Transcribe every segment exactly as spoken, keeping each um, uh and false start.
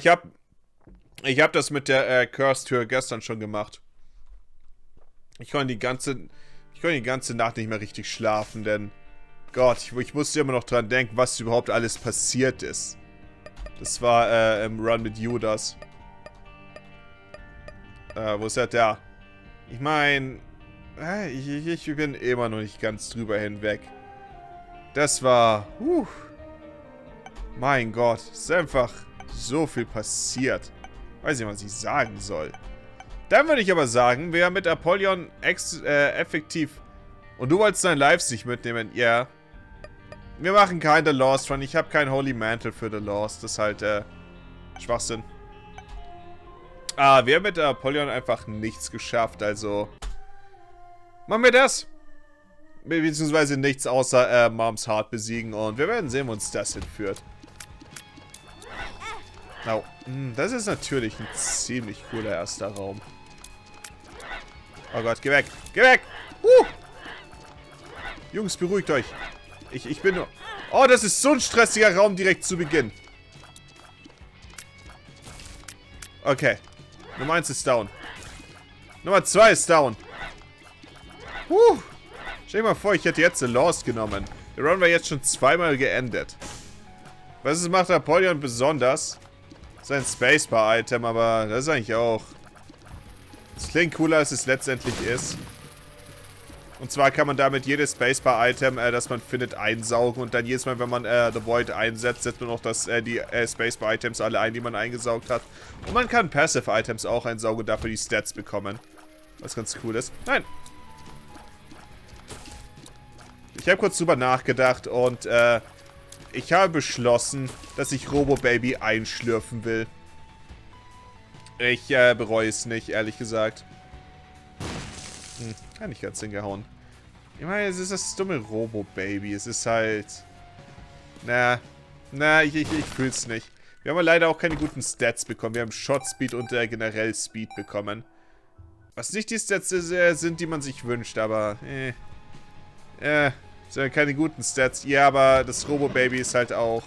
Ich hab... Ich hab das mit der äh, Curse-Tür gestern schon gemacht. Ich konnte die ganze... Ich konnte die ganze Nacht nicht mehr richtig schlafen, denn... Gott, ich, ich musste immer noch dran denken, was überhaupt alles passiert ist. Das war äh, im Run mit Judas. Äh, wo ist er? Da. Ich meine... Äh, ich, ich bin immer noch nicht ganz drüber hinweg. Das war... Uh, mein Gott, es ist einfach so viel passiert. Weiß nicht, was ich sagen soll. Dann würde ich aber sagen, wir haben mit Apollyon ex äh, effektiv... Und du wolltest dein Lives nicht mitnehmen? Ja. Yeah. Wir machen kein The Lost Run. Ich habe kein Holy Mantle für The Lost. Das ist halt, äh, Schwachsinn. Ah, wir haben mit Apollyon einfach nichts geschafft, also... Machen wir das! Be beziehungsweise nichts außer, äh, Moms Heart besiegen. Und wir werden sehen, wo uns das hinführt. Oh, das ist natürlich ein ziemlich cooler erster Raum. Oh Gott, geh weg! Geh weg! Uh! Jungs, beruhigt euch. Ich, ich bin nur... Oh, das ist so ein stressiger Raum direkt zu Beginn. Okay. Nummer eins ist down. Nummer zwei ist down. Uh. Stell dir mal vor, ich hätte jetzt The Lost genommen. Der Run war jetzt schon zweimal geendet. Was ist, macht Apollyon besonders? Sein Spacebar-Item, aber das ist eigentlich auch... Das klingt cooler, als es letztendlich ist. Und zwar kann man damit jedes Spacebar-Item, äh, das man findet, einsaugen. Und dann jedes Mal, wenn man äh, The Void einsetzt, setzt man auch das, äh, die äh, Spacebar-Items alle ein, die man eingesaugt hat. Und man kann Passive-Items auch einsaugen und dafür die Stats bekommen. Was ganz cool ist. Nein! Ich habe kurz drüber nachgedacht und äh, ich habe beschlossen, dass ich Robo Baby einschlürfen will. Ich äh, bereue es nicht, ehrlich gesagt. Hm, kann nicht ganz hingehauen. Ich meine, es ist das dumme Robo-Baby. Es ist halt... Na, na, ich, ich, ich fühl's nicht. Wir haben leider auch keine guten Stats bekommen. Wir haben Shot-Speed und äh, generell Speed bekommen. Was nicht die Stats äh, sind, die man sich wünscht, aber... Äh, äh, sind keine guten Stats. Ja, aber das Robo-Baby ist halt auch...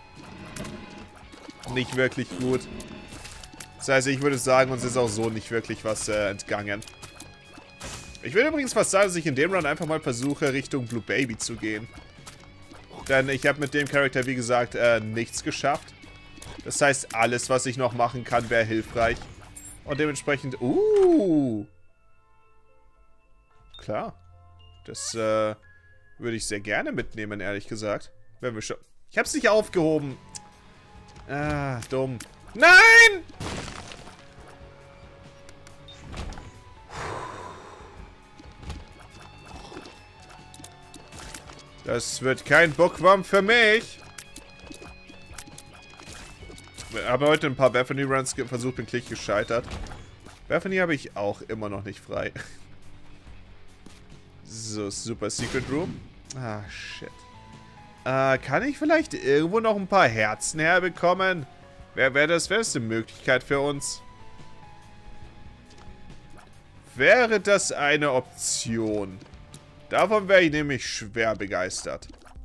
nicht wirklich gut. Das heißt, ich würde sagen, uns ist auch so nicht wirklich was äh, entgangen. Ich will übrigens fast sagen, dass ich in dem Run einfach mal versuche, Richtung Blue Baby zu gehen. Denn ich habe mit dem Charakter, wie gesagt, äh, nichts geschafft. Das heißt, alles, was ich noch machen kann, wäre hilfreich. Und dementsprechend... Uh! Klar. Das äh, würde ich sehr gerne mitnehmen, ehrlich gesagt. Wenn wir schon... Ich hab's nicht aufgehoben. Ah, dumm. Nein! Das wird kein Bookwurm für mich. Ich habe heute ein paar Bethany-Runs versucht, bin gleich gescheitert. Bethany habe ich auch immer noch nicht frei. So, Super Secret Room. Ah, shit. Äh, kann ich vielleicht irgendwo noch ein paar Herzen herbekommen? Wäre wär das, wär das eine Möglichkeit für uns? Wäre das eine Option? Davon wäre ich nämlich schwer begeistert.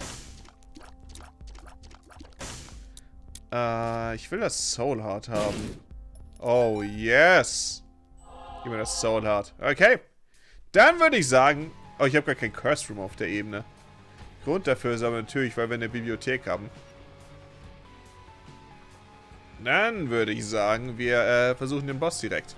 Äh, ich will das Soul Heart haben. Oh, yes. Gib mir das Soul Heart. Okay. Dann würde ich sagen... Oh, ich habe gar kein Curse Room auf der Ebene. Grund dafür ist aber natürlich, weil wir eine Bibliothek haben. Dann würde ich sagen, wir äh, versuchen den Boss direkt.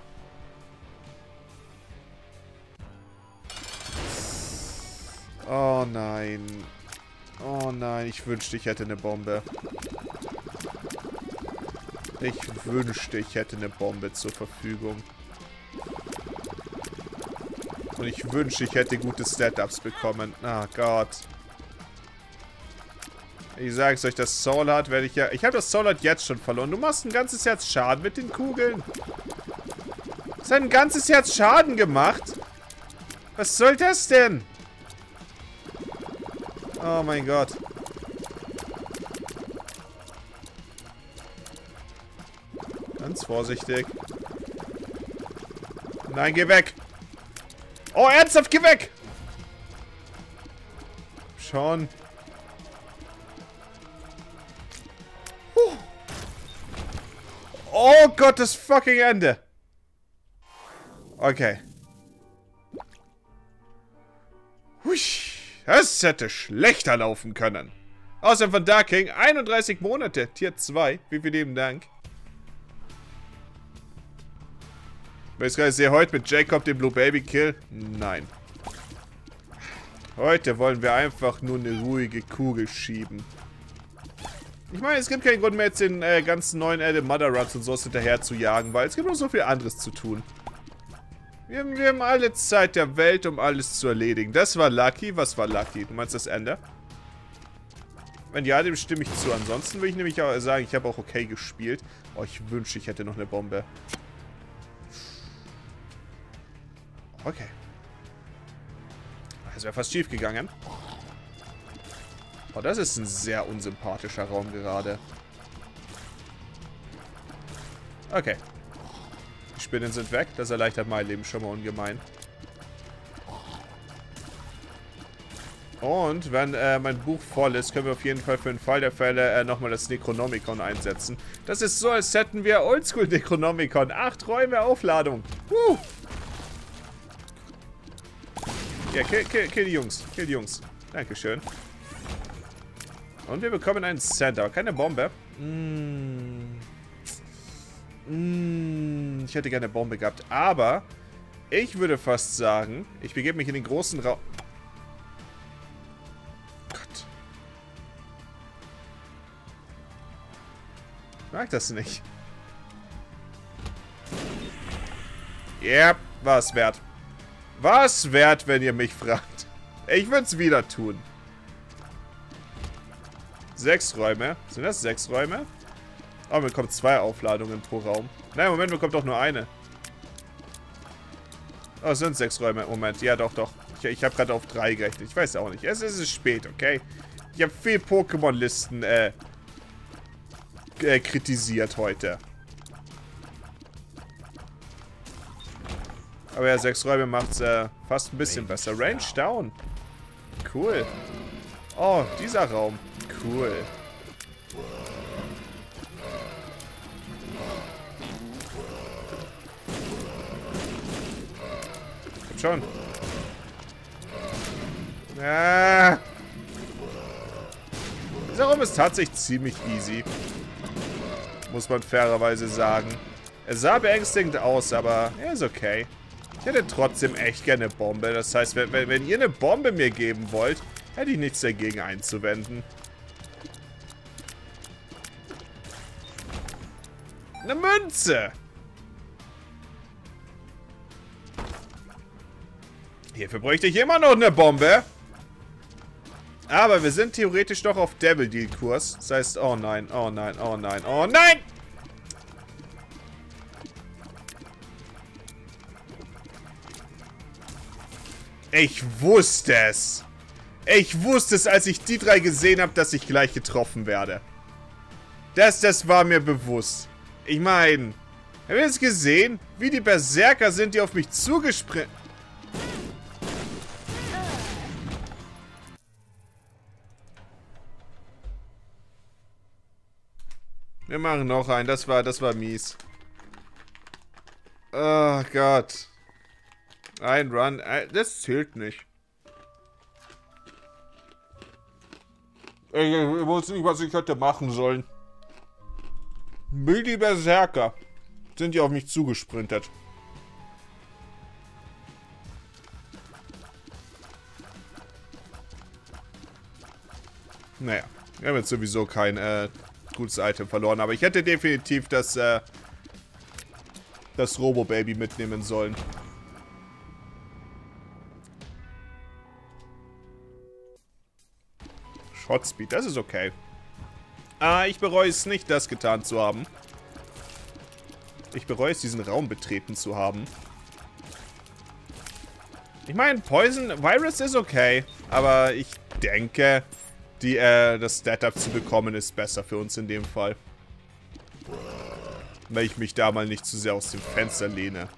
Oh nein. Oh nein, ich wünschte, ich hätte eine Bombe. Ich wünschte, ich hätte eine Bombe zur Verfügung. Und ich wünschte, ich hätte gute Stat-Ups bekommen. Ah Gott. Ich sag's euch, das Soul Heart werde ich ja... Ich habe das Soul Heart jetzt schon verloren. Du machst ein ganzes Herz Schaden mit den Kugeln. Das hat ein ganzes Herz Schaden gemacht. Was soll das denn? Oh mein Gott. Ganz vorsichtig. Nein, geh weg. Oh, ernsthaft, geh weg. Schon. Oh Gott, das fucking Ende. Okay. Husch. Das hätte schlechter laufen können. Außerdem von Dark King, einunddreißig Monate, Tier zwei. Wie viel lieben Dank. Weil ich gerade sehe, heute mit Jacob den Blue Baby Kill. Nein. Heute wollen wir einfach nur eine ruhige Kugel schieben. Ich meine, es gibt keinen Grund mehr, jetzt den äh, ganzen neuen Adam Mother Runs und sowas hinterher zu jagen, weil es gibt noch so viel anderes zu tun. Wir haben, wir haben alle Zeit der Welt, um alles zu erledigen. Das war Lucky. Was war Lucky? Du meinst das Ende? Wenn ja, dem stimme ich zu. Ansonsten will ich nämlich auch sagen, ich habe auch okay gespielt. Oh, ich wünsche, ich hätte noch eine Bombe. Okay. Das wäre fast schief gegangen. Oh, das ist ein sehr unsympathischer Raum gerade. Okay. Die Spinnen sind weg. Das erleichtert mein Leben schon mal ungemein. Und wenn äh, mein Buch voll ist, können wir auf jeden Fall für den Fall der Fälle äh, nochmal das Necronomicon einsetzen. Das ist so, als hätten wir Oldschool Necronomicon. Acht Räume Aufladung. Woo! Ja, kill, kill, kill die Jungs. Kill die Jungs. Dankeschön. Und wir bekommen einen Center. Keine Bombe. Mm. Mm. Ich hätte gerne eine Bombe gehabt. Aber ich würde fast sagen, ich begebe mich in den großen Raum. Gott. Ich mag das nicht. Ja, yep, war es wert. War es wert, wenn ihr mich fragt. Ich würde es wieder tun. Sechs Räume. Sind das sechs Räume? Oh, man bekommt zwei Aufladungen pro Raum. Nein, Moment, man bekommt doch nur eine. Oh, es sind sechs Räume. Moment, ja doch, doch. Ich, ich habe gerade auf drei gerechnet. Ich weiß auch nicht. Es ist spät, okay? Ich habe viel Pokémon-Listen äh, äh, kritisiert heute. Aber ja, sechs Räume macht es äh, fast ein bisschen besser. Range down. Cool. Oh, dieser Raum. Cool. Komm schon. Ah. Dieser Raum ist tatsächlich ziemlich easy. Muss man fairerweise sagen. Er sah beängstigend aus, aber er ist okay. Ich hätte trotzdem echt gerne eine Bombe. Das heißt, wenn, wenn, wenn ihr eine Bombe mir geben wollt, hätte ich nichts dagegen einzuwenden. Eine Münze! Hierfür bräuchte ich immer noch eine Bombe. Aber wir sind theoretisch doch auf Devil Deal Kurs. Das heißt, oh nein, oh nein, oh nein, oh nein! Ich wusste es. Ich wusste es, als ich die drei gesehen habe, dass ich gleich getroffen werde. Das, das war mir bewusst. Ich meine, habt ihr es gesehen? Wie die Berserker sind, die auf mich zugesprintet. Wir machen noch einen. Das war, das war mies. Oh Gott. Ein Run. Das zählt nicht. Ich, ich wusste nicht, was ich hätte machen sollen. Die Berserker sind ja auf mich zugesprintet. Naja, wir haben jetzt sowieso kein äh, gutes Item verloren, aber ich hätte definitiv das, äh, das Robo-Baby mitnehmen sollen. Shotspeed, das ist okay. Ah, ich bereue es nicht, das getan zu haben. Ich bereue es, diesen Raum betreten zu haben. Ich meine, Poison Virus ist okay, aber ich denke, die, äh, das Stat-Up zu bekommen ist besser für uns in dem Fall. Weil ich mich da mal nicht zu sehr aus dem Fenster lehne.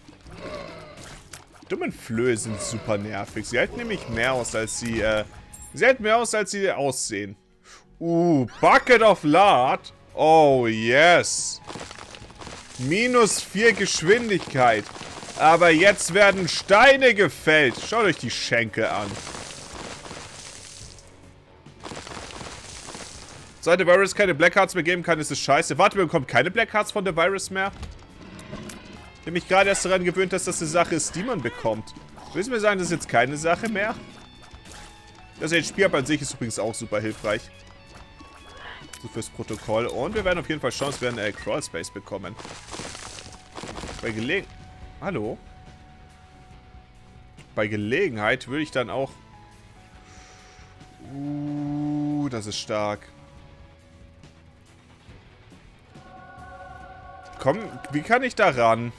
Dummen Flöhe sind super nervig. Sie halten nämlich mehr aus, als sie, äh, sie halten mehr aus, als sie aussehen. Uh, Bucket of Lard. Oh, yes. Minus vier Geschwindigkeit. Aber jetzt werden Steine gefällt. Schaut euch die Schenkel an. Seit der Virus keine Black Hearts mehr geben kann, ist es scheiße. Warte, wir bekommen keine Black Hearts von der Virus mehr? Ich habe mich gerade erst daran gewöhnt, dass das eine Sache ist, die man bekommt. Willst du mir sagen, das ist jetzt keine Sache mehr? Das H P-Up an sich ist übrigens auch super hilfreich. So fürs Protokoll. Und wir werden auf jeden Fall schauen, dass wir einen Crawl Space bekommen. Bei Gelegen... Hallo? Bei Gelegenheit würde ich dann auch... Uh, das ist stark. Komm, wie kann ich da ran?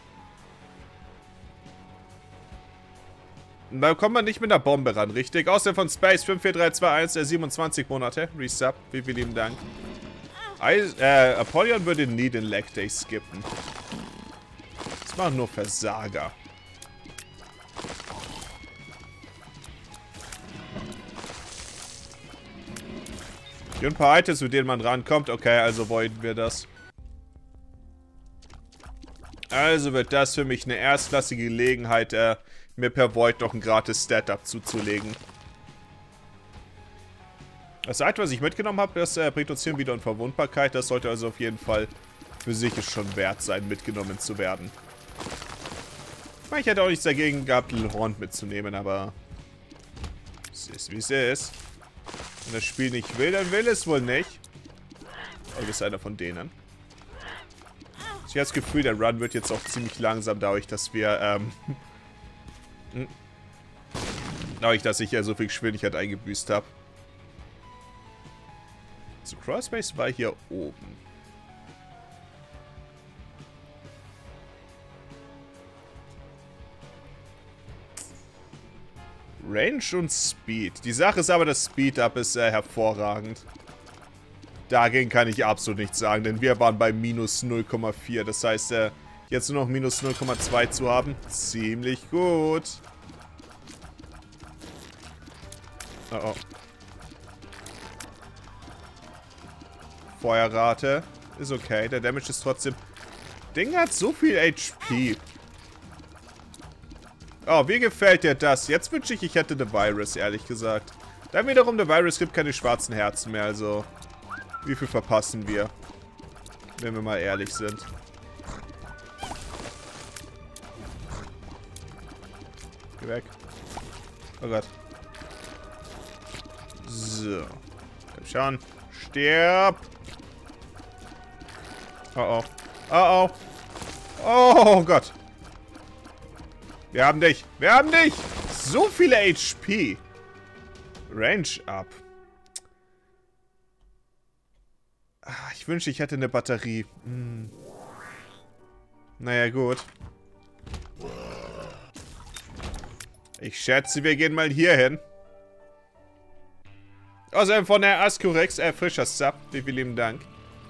Da kommt man nicht mit einer Bombe ran, richtig? Außer von Space fünf vier drei zwei eins, der siebenundzwanzig Monate. Resub, wie vielen lieben Dank. I, äh, Apollyon würde nie den Leg Day skippen. Das machen nur Versager. Hier ein paar Items, mit denen man rankommt. Okay, also wollten wir das. Also wird das für mich eine erstklassige Gelegenheit, äh, mir per Void noch ein gratis Stat-Up zuzulegen. Das Item, was ich mitgenommen habe, das äh, bringt uns hier wieder Unverwundbarkeit. Das sollte also auf jeden Fall für sich es schon wert sein, mitgenommen zu werden. Ich meine, ich hätte auch nichts dagegen gehabt, Little Horn mitzunehmen, aber es ist, wie es ist. Wenn das Spiel nicht will, dann will es wohl nicht. Aber du bist einer von denen. Ich habe das Gefühl, der Run wird jetzt auch ziemlich langsam, dadurch, dass wir, ähm... dadurch, dass ich ja so viel Geschwindigkeit eingebüßt habe. So, Crossbase war hier oben. Range und Speed. Die Sache ist aber, das Speed-Up ist äh, hervorragend. Dagegen kann ich absolut nichts sagen, denn wir waren bei minus null Komma vier. Das heißt, äh, jetzt nur noch minus null Komma zwei zu haben, ziemlich gut. Oh oh. Feuerrate ist okay, der Damage ist trotzdem... Ding hat so viel H P. Oh, wie gefällt dir das? Jetzt wünsche ich, ich hätte The Virus, ehrlich gesagt. Dann wiederum, The Virus gibt keine schwarzen Herzen mehr, also... Wie viel verpassen wir? Wenn wir mal ehrlich sind. Geh weg. Oh Gott. So. Komm schon. Stirb! Oh oh. Oh oh. Oh Gott. Wir haben dich. Wir haben dich. So viele H P. Range up. Ich wünschte, ich hätte eine Batterie. Hm. Naja, gut. Ich schätze, wir gehen mal hier hin. Außerdem von der Ascurex, äh, frischer Sub. Wie vielen lieben Dank.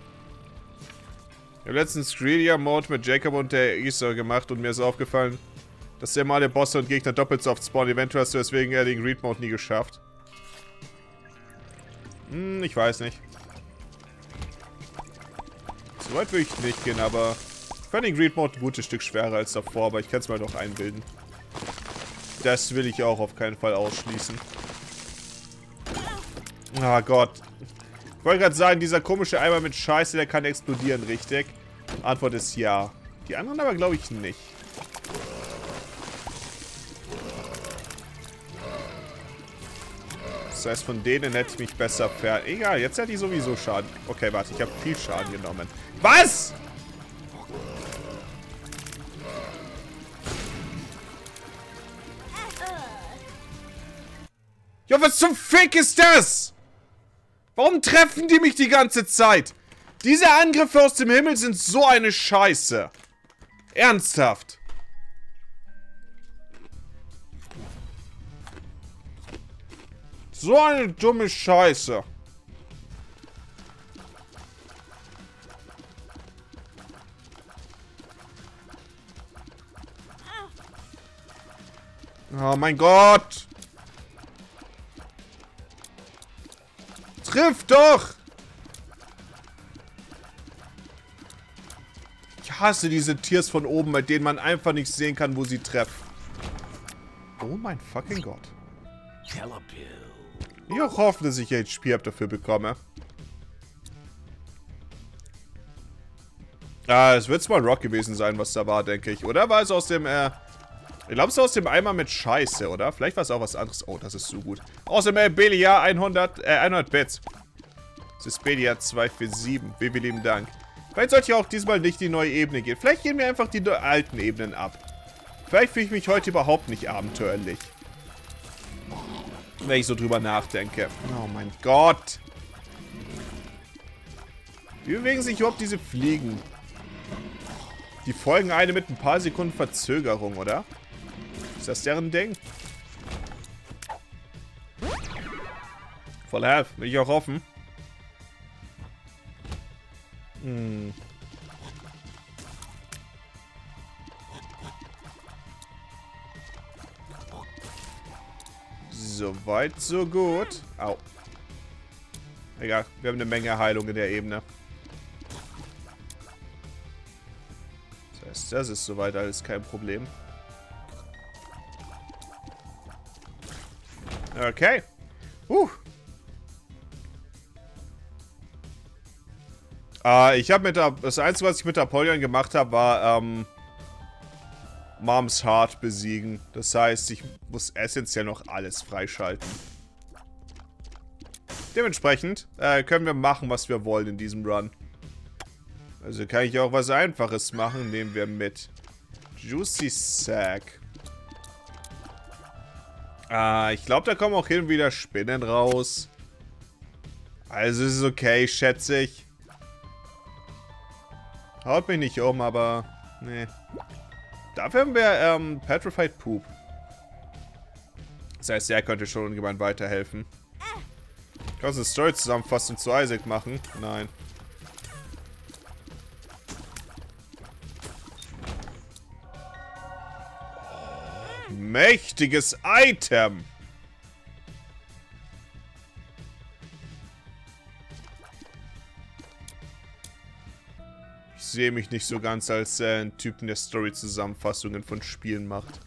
Ich habe letztens Greedia-Mode mit Jacob und der Esau gemacht und mir ist aufgefallen, dass der normale Bosse und Gegner doppelt so oft spawnen. Eventuell hast du deswegen äh, den Greed-Mode nie geschafft. Hm, ich weiß nicht. So weit würde ich nicht gehen, aber ich fand den Greed-Mode ein gutes Stück schwerer als davor, aber ich kann es mal doch einbilden. Das will ich auch auf keinen Fall ausschließen. Ah Gott. Ich wollte gerade sagen, dieser komische Eimer mit Scheiße, der kann explodieren, richtig? Antwort ist ja. Die anderen aber glaube ich nicht. Das heißt, von denen hätte ich mich besser ver... Egal, jetzt hätte ich sowieso Schaden. Okay, warte, ich habe viel Schaden genommen. Was? Ja, was zum Fick ist das? Warum treffen die mich die ganze Zeit? Diese Angriffe aus dem Himmel sind so eine Scheiße. Ernsthaft. So eine dumme Scheiße. Oh mein Gott. Triff doch. Ich hasse diese Tiers von oben, bei denen man einfach nicht sehen kann, wo sie treffen. Oh mein fucking Gott. Ich auch hoffe, dass ich H P dafür bekomme. Ah, es wird zwar Rock gewesen sein, was da war, denke ich. Oder war es aus dem, äh... Ich glaube, es ist aus dem Eimer mit Scheiße, oder? Vielleicht war es auch was anderes. Oh, das ist so gut. Aus dem äh, Belia hundert, äh, hundert Bits. Das ist Belia zwei vier sieben. Vielen lieben Dank. Vielleicht sollte ich auch diesmal nicht die neue Ebene gehen. Vielleicht gehen wir einfach die alten Ebenen ab. Vielleicht fühle ich mich heute überhaupt nicht abenteuerlich. Wenn ich so drüber nachdenke. Oh mein Gott. Wie bewegen sich überhaupt diese Fliegen? Die folgen eine mit ein paar Sekunden Verzögerung, oder? Ist das deren Ding? Voll Health. Will ich auch hoffen. Hm. Soweit, so gut. Au. Egal, wir haben eine Menge Heilung in der Ebene. Das heißt, das ist soweit alles kein Problem. Okay. Huh. Äh, ich habe mit der... Das Einzige, was ich mit Apollyon gemacht habe, war, ähm... Moms Heart besiegen. Das heißt, ich muss essentiell noch alles freischalten. Dementsprechend äh, können wir machen, was wir wollen in diesem Run. Also kann ich auch was Einfaches machen. Nehmen wir mit. Juicy Sack. Ah, ich glaube, da kommen auch hin und wieder Spinnen raus. Also ist es okay, schätze ich. Haut mich nicht um, aber... Nee. Dafür haben wir ähm, Petrified Poop. Das heißt, er könnte schon irgendjemand weiterhelfen. Kannst du eine Story-Zusammenfassung zu Isaac machen? Nein. Oh, mächtiges Item! Ich sehe mich nicht so ganz als äh, ein Typen, der Story-Zusammenfassungen von Spielen macht.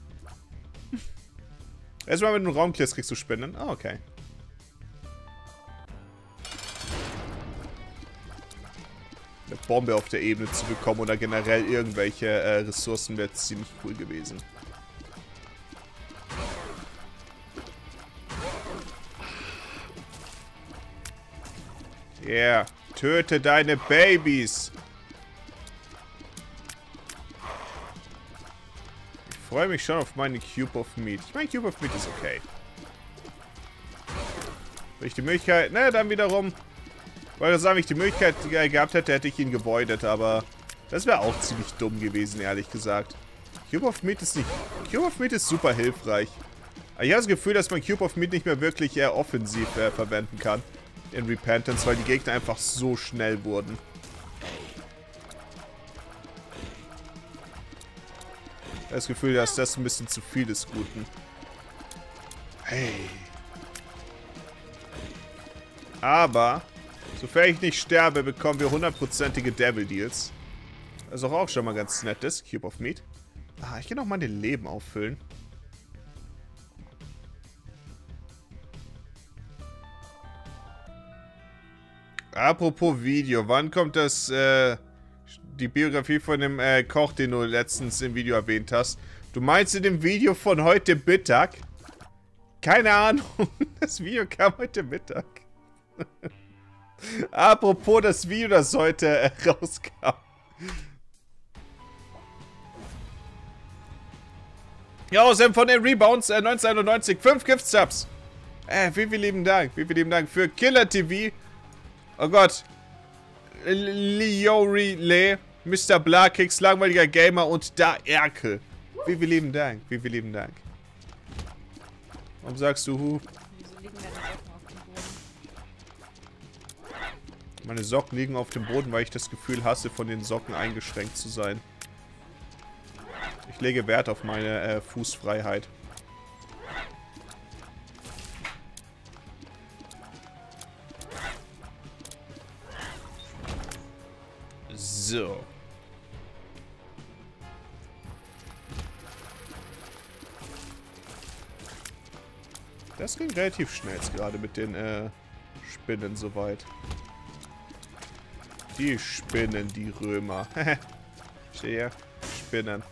Erstmal mit dem Raumklers kriegst du Spinnen. Ah, oh, okay. Eine Bombe auf der Ebene zu bekommen oder generell irgendwelche äh, Ressourcen wäre ziemlich cool gewesen. Yeah. Töte deine Babys. Ich freue mich schon auf meine Cube of Meat. Ich meine, Cube of Meat ist okay. Wenn ich die Möglichkeit... Ne, dann wiederum... Weil das, wenn ich die Möglichkeit gehabt hätte, hätte ich ihn gewoidet, aber... Das wäre auch ziemlich dumm gewesen, ehrlich gesagt. Cube of Meat ist nicht... Cube of Meat ist super hilfreich. Aber ich habe das Gefühl, dass man Cube of Meat nicht mehr wirklich eher offensiv äh, verwenden kann. In Repentance, weil die Gegner einfach so schnell wurden. Das Gefühl, dass das ein bisschen zu viel des Guten. Hey. Aber, sofern ich nicht sterbe, bekommen wir hundertprozentige Devil Deals. Das ist auch, auch schon mal ganz nett, das Cube of Meat. Ah, ich kann auch mal den Leben auffüllen. Apropos Video, wann kommt das, äh... die Biografie von dem äh, Koch, den du letztens im Video erwähnt hast. Du meinst in dem Video von heute Mittag? Keine Ahnung. Das Video kam heute Mittag. Apropos das Video, das heute äh, rauskam. Ja, außerdem von den Rebounds äh, neunzehnhundertneunzig. fünf Gift-Subs. Äh, vielen, vielen lieben Dank. Vielen, vielen lieben Dank für Killer T V. Oh Gott. Liori Le, Mister Blakix, langweiliger Gamer und da Erkel. Wie viel lieben Dank, wie viel lieben Dank. Warum sagst du Hu? Wieso liegen deine Socken auf dem Boden? Meine Socken liegen auf dem Boden, weil ich das Gefühl hasse, von den Socken eingeschränkt zu sein. Ich lege Wert auf meine äh, Fußfreiheit. So. Das ging relativ schnell jetzt gerade mit den äh, Spinnen soweit. Die Spinnen, die Römer. Stehe. Spinnen.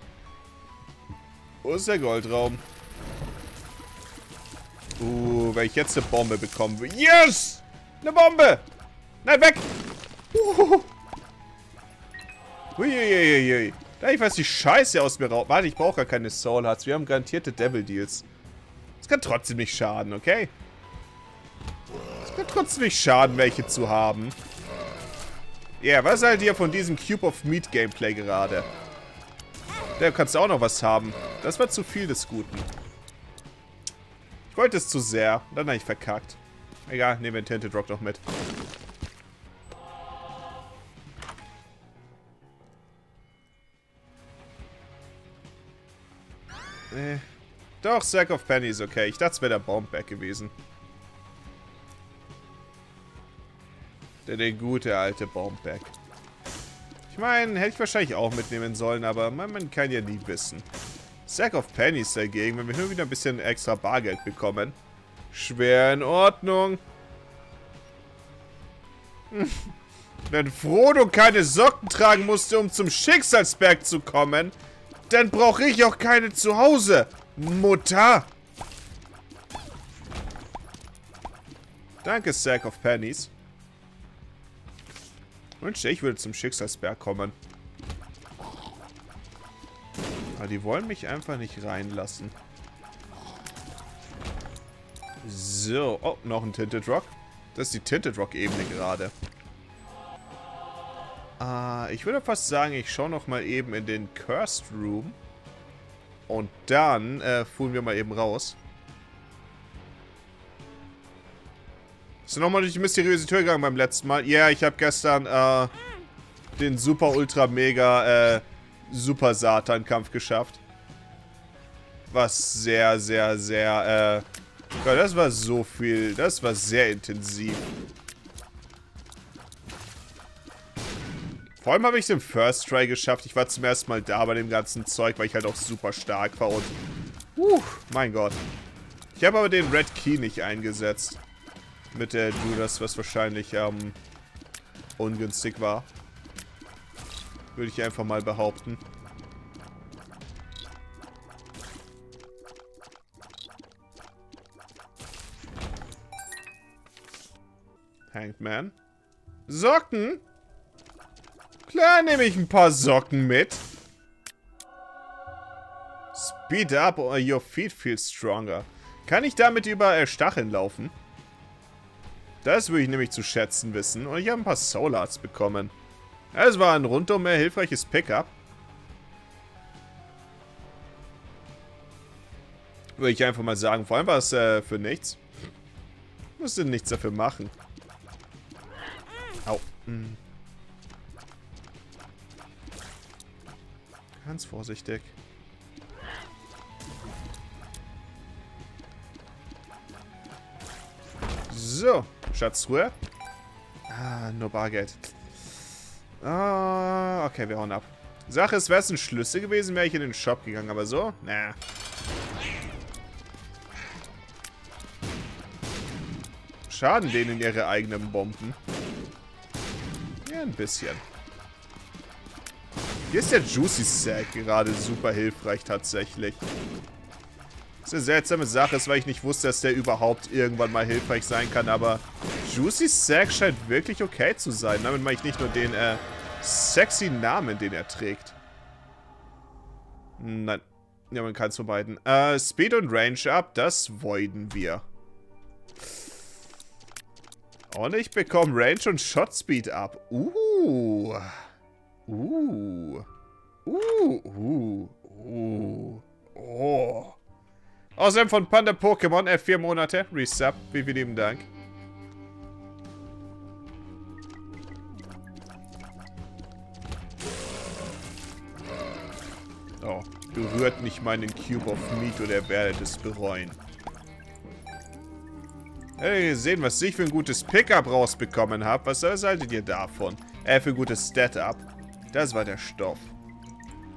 Wo ist der Goldraum? Uh, wenn ich jetzt eine Bombe bekommen will. Yes! Eine Bombe! Nein, weg! Uh. Uiuiuiui. Da ich weiß die Scheiße aus mir raus. Warte, ich brauche gar keine Soul Hearts. Wir haben garantierte Devil Deals. Es kann trotzdem nicht schaden, okay? Es kann trotzdem nicht schaden, welche zu haben. Ja, yeah, was haltet ihr von diesem Cube of Meat Gameplay gerade? Da kannst du auch noch was haben. Das war zu viel des Guten. Ich wollte es zu sehr. Dann habe ich verkackt. Egal, nehmen wir den Tinted Rock noch mit. Äh, doch, Sack of Pennies, okay. Ich dachte, es wäre der Baumberg gewesen. Der, der gute alte Baumberg. Ich meine, hätte ich wahrscheinlich auch mitnehmen sollen, aber man, man kann ja nie wissen. Sack of Pennies dagegen, wenn wir nur wieder ein bisschen extra Bargeld bekommen. Schwer in Ordnung. Wenn Frodo keine Socken tragen musste, um zum Schicksalsberg zu kommen, dann brauche ich auch keine zu Hause, Mutter. Danke, Sack of Pennies. Wünschte, ich würde zum Schicksalsberg kommen. Aber die wollen mich einfach nicht reinlassen. So. Oh, noch ein Tinted Rock. Das ist die Tinted Rock-Ebene gerade. Äh, ich würde fast sagen, ich schaue noch mal eben in den Cursed Room. Und dann äh, fuhren wir mal eben raus. Ist nochmal durch die mysteriöse Tür gegangen beim letzten Mal? Ja, yeah, ich habe gestern äh, den super ultra mega äh, super Satan-Kampf geschafft. Was sehr, sehr, sehr äh, ja, das war so viel. Das war sehr intensiv. Vor allem habe ich es im First Try geschafft. Ich war zum ersten Mal da bei dem ganzen Zeug, weil ich halt auch super stark war und uh, mein Gott. Ich habe aber den Red Key nicht eingesetzt. Mit der Judas, was wahrscheinlich ähm, ungünstig war. Würde ich einfach mal behaupten. Hanged Man. Socken? Klar nehme ich ein paar Socken mit. Speed up or your feet feel stronger. Kann ich damit über äh, Stacheln laufen? Das würde ich nämlich zu schätzen wissen. Und ich habe ein paar Soul Hearts bekommen. Es war ein rundum mehr hilfreiches Pickup. Würde ich einfach mal sagen. Vor allem war es äh, für nichts. Musste nichts dafür machen. Au. Hm. Ganz vorsichtig. So, Schatzruhe. Ah, nur Bargeld. Ah, okay, wir hauen ab. Sache ist, wäre es ein Schlüssel gewesen, wäre ich in den Shop gegangen, aber so? Na. Schaden denen ihre eigenen Bomben? Ja, ein bisschen. Hier ist der Juicy Sack gerade super hilfreich tatsächlich. Das ist eine seltsame Sache, ist, weil ich nicht wusste, dass der überhaupt irgendwann mal hilfreich sein kann, aber Juicy Sack scheint wirklich okay zu sein. Damit meine ich nicht nur den äh, sexy Namen, den er trägt. Nein. Ja, man kann es von beiden. Äh, Speed und Range up, das voiden wir. Und ich bekomme Range und Shot Speed ab. Uh. Uh. Uh. Uh. Uh. Oh. Außerdem von Panda Pokémon, F vier Monate, Resub, wie vielen lieben Dank. Oh, berührt nicht meinen Cube of Meat oder ihr werdet es bereuen. Hey, gesehen, was ich für ein gutes Pickup rausbekommen habe. Was, was haltet ihr davon? Äh, für ein gutes Stat-Up. Das war der Stoff.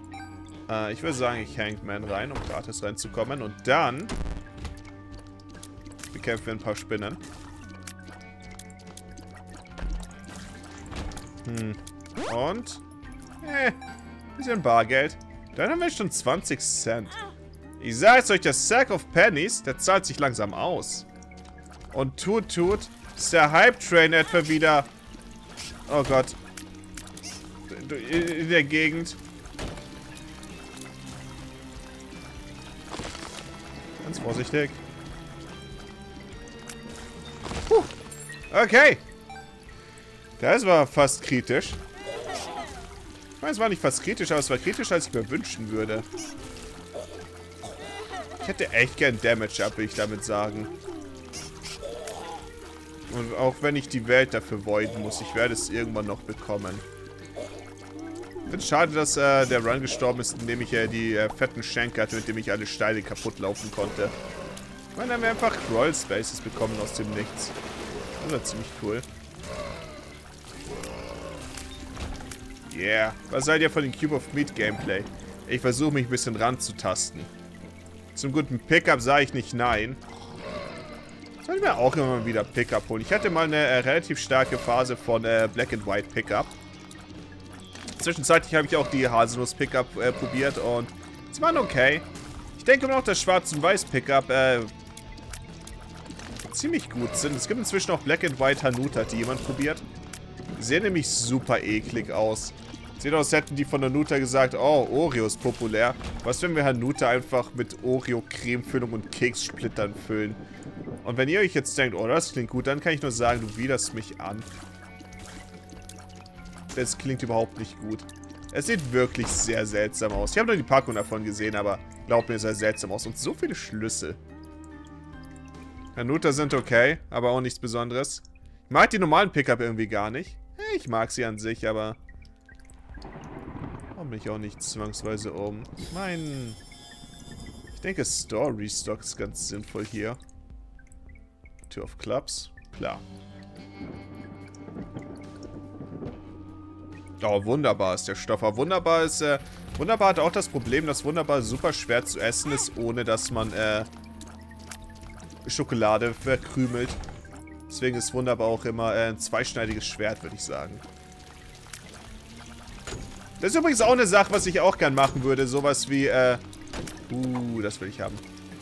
Äh, ich würde sagen, ich Hanged Man rein, um gratis reinzukommen. Und dann bekämpfen wir ein paar Spinnen. Hm. Und? Eh, bisschen Bargeld. Dann haben wir schon zwanzig Cent. Ich sag's euch, der Sack of Pennies, der zahlt sich langsam aus. Und tut, tut, ist der Hype-Train etwa wieder... Oh Gott. In der Gegend. Ganz vorsichtig. Puh. Okay. Das war fast kritisch. Ich meine, es war nicht fast kritisch, aber es war kritischer, als ich mir wünschen würde. Ich hätte echt gern Damage Up, will ich damit sagen. Und auch wenn ich die Welt dafür voiden muss, ich werde es irgendwann noch bekommen. Ich finde es schade, dass äh, der Run gestorben ist, indem ich äh, die äh, fetten Schenke hatte, mit dem ich alle Steine kaputt laufen konnte. Ich meine, dann haben wir einfach Crawl Spaces bekommen aus dem Nichts. Das war ziemlich cool. Yeah. Was seid ihr von dem Cube of Meat Gameplay? Ich versuche mich ein bisschen ranzutasten. Zum guten Pickup sage ich nicht nein. Sollte mir auch immer mal wieder Pickup holen. Ich hatte mal eine äh, relativ starke Phase von äh, Black and White Pickup. Zwischenzeitlich habe ich auch die Haselnuss Pickup äh, probiert und sie waren okay. Ich denke immer noch, dass Schwarz und Weiß Pickup äh, ziemlich gut sind. Es gibt inzwischen auch Black and White Hanuta, die jemand probiert. Die sehen nämlich super eklig aus. Sieht aus, als hätten die von Hanuta gesagt, oh, Oreo ist populär. Was, wenn wir Hanuta einfach mit Oreo-Cremefüllung und Kekssplittern füllen? Und wenn ihr euch jetzt denkt, oh, das klingt gut, dann kann ich nur sagen, du widerst mich an. Das klingt überhaupt nicht gut. Es sieht wirklich sehr seltsam aus. Ich habe nur die Packung davon gesehen, aber glaubt mir, es sah seltsam aus. Und so viele Schlüssel. Hanuta sind okay, aber auch nichts Besonderes. Ich mag die normalen Pickup irgendwie gar nicht. Ich mag sie an sich, aber... Warum bin ich auch nicht zwangsweise oben? Ich meine... Ich denke, Store Restock ist ganz sinnvoll hier. Two of Clubs. Klar. Oh, wunderbar ist der Stoff. Aber wunderbar ist, äh... Wunderbar hat auch das Problem, dass wunderbar super schwer zu essen ist, ohne dass man, äh... Schokolade verkrümelt. Deswegen ist wunderbar auch immer äh, ein zweischneidiges Schwert, würde ich sagen. Das ist übrigens auch eine Sache, was ich auch gern machen würde. Sowas wie, äh... Uh, das will ich haben.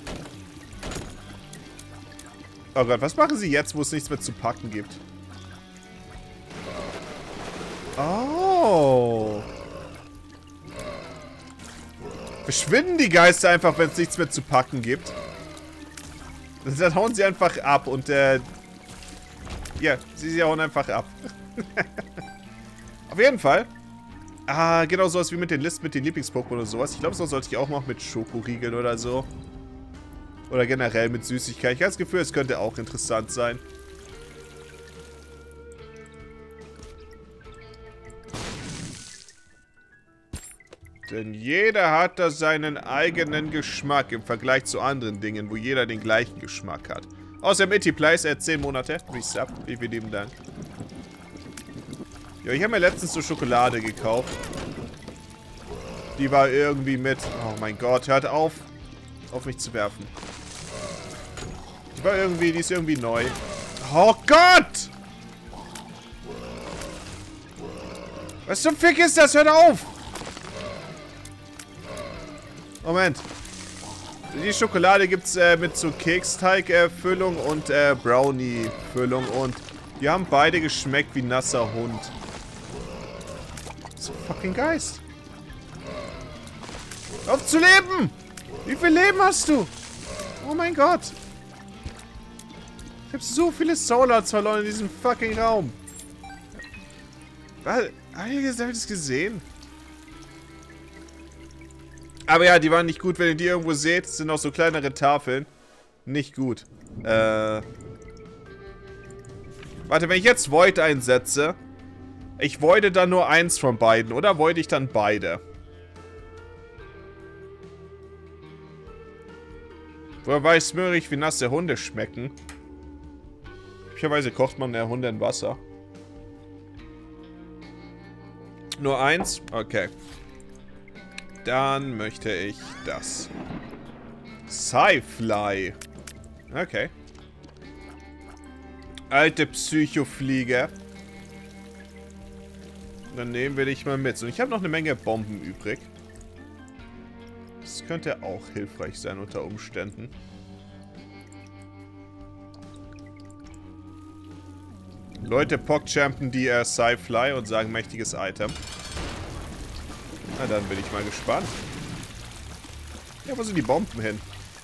Oh Gott, was machen sie jetzt, wo es nichts mehr zu packen gibt? Oh. Verschwinden die Geister einfach, wenn es nichts mehr zu packen gibt? Dann hauen sie einfach ab und, äh... ja, sie, sie hauen einfach ab. Auf jeden Fall. Ah, genau sowas wie mit den Listen mit den Lieblings-Pokémon oder sowas. Ich glaube, so sollte ich auch machen mit Schokoriegeln oder so. Oder generell mit Süßigkeiten. Ich habe das Gefühl, es könnte auch interessant sein. Denn jeder hat da seinen eigenen Geschmack im Vergleich zu anderen Dingen, wo jeder den gleichen Geschmack hat. Außer Itty Place, er hat zehn Monate. Resub, vielen, vielen lieben Dank. Ja, ich habe mir letztens so Schokolade gekauft. Die war irgendwie mit... Oh mein Gott, hört auf, auf mich zu werfen. Die war irgendwie... Die ist irgendwie neu. Oh Gott! Was zum Fick ist das? Hört auf! Moment. Die Schokolade gibt es äh, mit so Keksteig-Füllung und äh, Brownie-Füllung. Und die haben beide geschmeckt wie nasser Hund. So fucking Geist. Auf zu leben! Wie viel Leben hast du? Oh mein Gott. Ich habe so viele Soulhearts verloren in diesem fucking Raum. Habt ihr das gesehen? Aber ja, die waren nicht gut, wenn ihr die irgendwo seht. Das sind auch so kleinere Tafeln. Nicht gut. Äh. Warte, wenn ich jetzt Void einsetze. Ich voide dann nur eins von beiden. Oder voide ich dann beide? Woher weiß Möhrig, wie nasse Hunde schmecken? Üblicherweise kocht man der Hunde in Wasser. Nur eins? Okay. Dann möchte ich das. Sci-Fly. Okay. Alte Psychofliege. Dann nehmen wir dich mal mit. Und ich habe noch eine Menge Bomben übrig. Das könnte auch hilfreich sein unter Umständen. Leute pogchampen die äh, Sci-Fly und sagen mächtiges Item. Na, dann bin ich mal gespannt. Ja, wo sind die Bomben hin?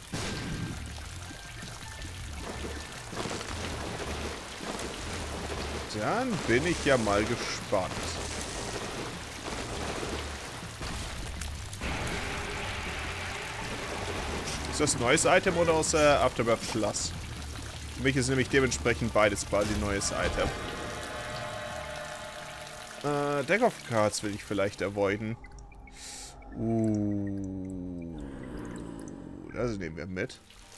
Dann bin ich ja mal gespannt. Ist das ein neues Item oder aus äh, Afterbirth Plus? Für mich ist nämlich dementsprechend beides quasi neues Item. Äh, Deck of Cards will ich vielleicht avoiden. Uh, das nehmen wir mit.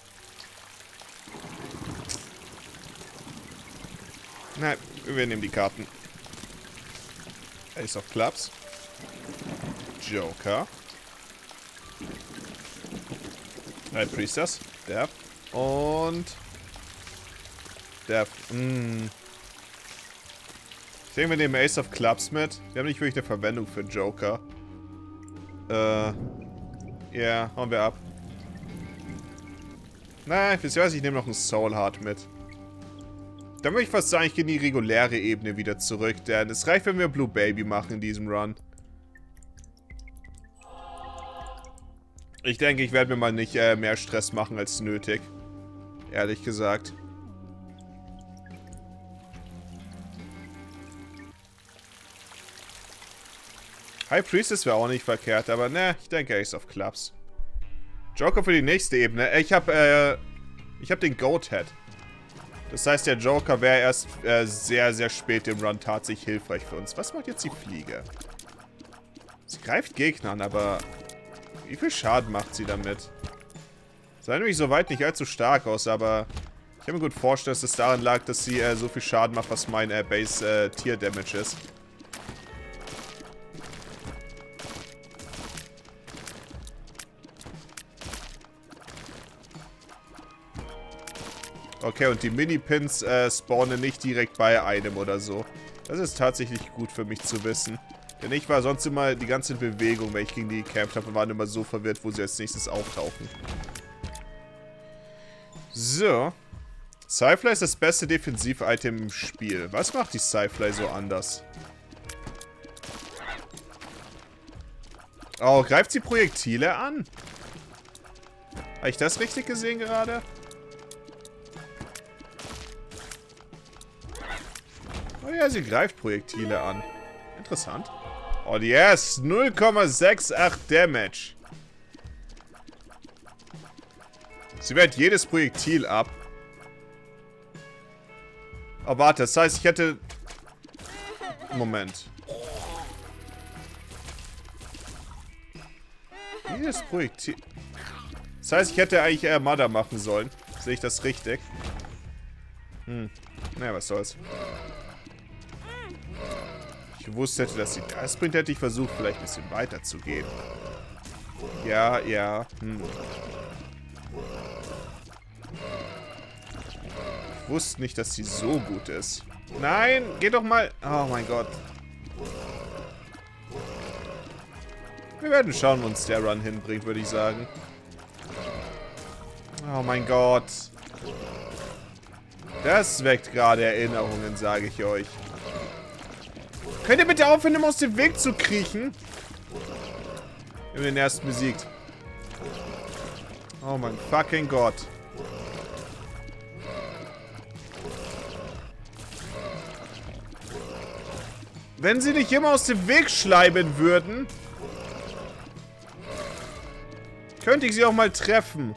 Nein, wir nehmen die Karten. Ace of Clubs. Joker. High Priestess. Der. Und... Der. Mm. Ich denke, wir nehmen Ace of Clubs mit. Wir haben nicht wirklich eine Verwendung für Joker. Äh. Ja, yeah, hauen wir ab. Nein, ich weiß, ich nehme noch einen Soul Heart mit. Dann würde ich fast sagen, ich gehe in die reguläre Ebene wieder zurück, denn es reicht, wenn wir Blue Baby machen in diesem Run. Ich denke, ich werde mir mal nicht äh, mehr Stress machen als nötig. Ehrlich gesagt. High Priestess wäre auch nicht verkehrt, aber ne, ich denke Ace of Clubs. Joker für die nächste Ebene. Ich habe äh, ich habe den Goat Head. Das heißt, der Joker wäre erst äh, sehr, sehr spät im Run tatsächlich hilfreich für uns. Was macht jetzt die Fliege? Sie greift Gegner an, aber wie viel Schaden macht sie damit? Sah nämlich soweit nicht allzu stark aus, aber ich kann mir gut vorstellen, dass es daran lag, dass sie äh, so viel Schaden macht, was mein äh, Base äh, Tier Damage ist. Okay, und die Mini-Pins äh, spawnen nicht direkt bei einem oder so. Das ist tatsächlich gut für mich zu wissen. Denn ich war sonst immer die ganze Bewegung, wenn ich gegen die gekämpft habe, und war immer so verwirrt, wo sie als nächstes auftauchen. So. Sci-Fly ist das beste Defensiv-Item im Spiel. Was macht die Sci-Fly so anders? Oh, greift sie Projektile an? Habe ich das richtig gesehen gerade? Oh ja, sie greift Projektile an. Interessant. Oh yes, null Komma achtundsiebzig Damage. Sie wehrt jedes Projektil ab. Oh, warte, das heißt, ich hätte... Moment. Jedes Projektil... Das heißt, ich hätte eigentlich eher Mother machen sollen. Sehe ich das richtig? Hm. Naja, was soll's. Ich gewusst hätte, dass sie das bringt, hätte ich versucht, vielleicht ein bisschen weiter zu gehen. Ja, ja. Hm. Ich wusste nicht, dass sie so gut ist. Nein, geh doch mal. Oh mein Gott. Wir werden schauen, wo uns der Run hinbringt, würde ich sagen. Oh mein Gott. Das weckt gerade Erinnerungen, sage ich euch. Könnt ihr bitte aufhören, immer aus dem Weg zu kriechen? Wir haben den ersten besiegt. Oh mein fucking Gott. Wenn sie nicht immer aus dem Weg schleimen würden, könnte ich sie auch mal treffen.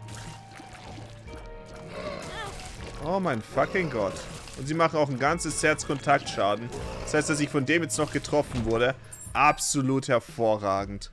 Oh mein fucking Gott. Und sie machen auch ein ganzes Herz Kontaktschaden. Das heißt, dass ich von dem jetzt noch getroffen wurde. Absolut hervorragend.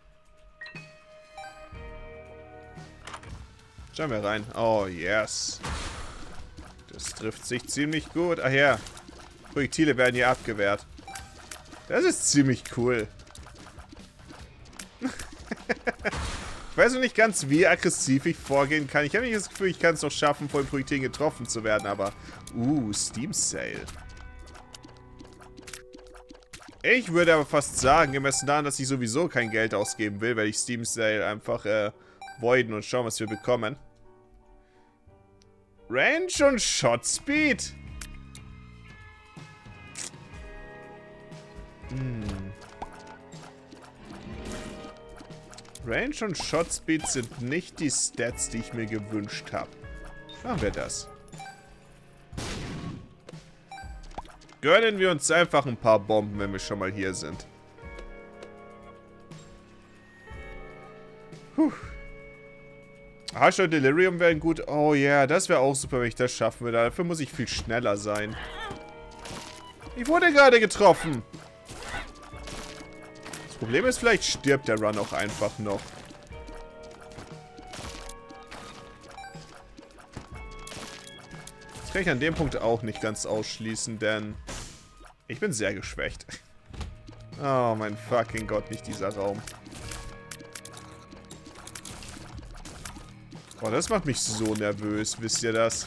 Schauen wir rein. Oh, yes. Das trifft sich ziemlich gut. Ach ja. Projektile werden hier abgewehrt. Das ist ziemlich cool. Ich weiß noch nicht ganz, wie aggressiv ich vorgehen kann. Ich habe nicht das Gefühl, ich kann es noch schaffen, von Projektilen getroffen zu werden, aber... Uh, Steam Sale. Ich würde aber fast sagen, gemessen daran, dass ich sowieso kein Geld ausgeben will, werde ich Steam Sale einfach äh, voiden und schauen, was wir bekommen. Range und Shot Speed. Hm. Range und Shot Speed sind nicht die Stats, die ich mir gewünscht habe. Machen wir das. Gönnen wir uns einfach ein paar Bomben, wenn wir schon mal hier sind. Puh. Hush und Delirium wären gut. Oh ja, yeah, das wäre auch super, wenn ich das schaffen würde. Dafür muss ich viel schneller sein. Ich wurde gerade getroffen. Das Problem ist, vielleicht stirbt der Run auch einfach noch. Das kann ich an dem Punkt auch nicht ganz ausschließen, denn ich bin sehr geschwächt. Oh mein fucking Gott, nicht dieser Raum. Oh, das macht mich so nervös, wisst ihr das?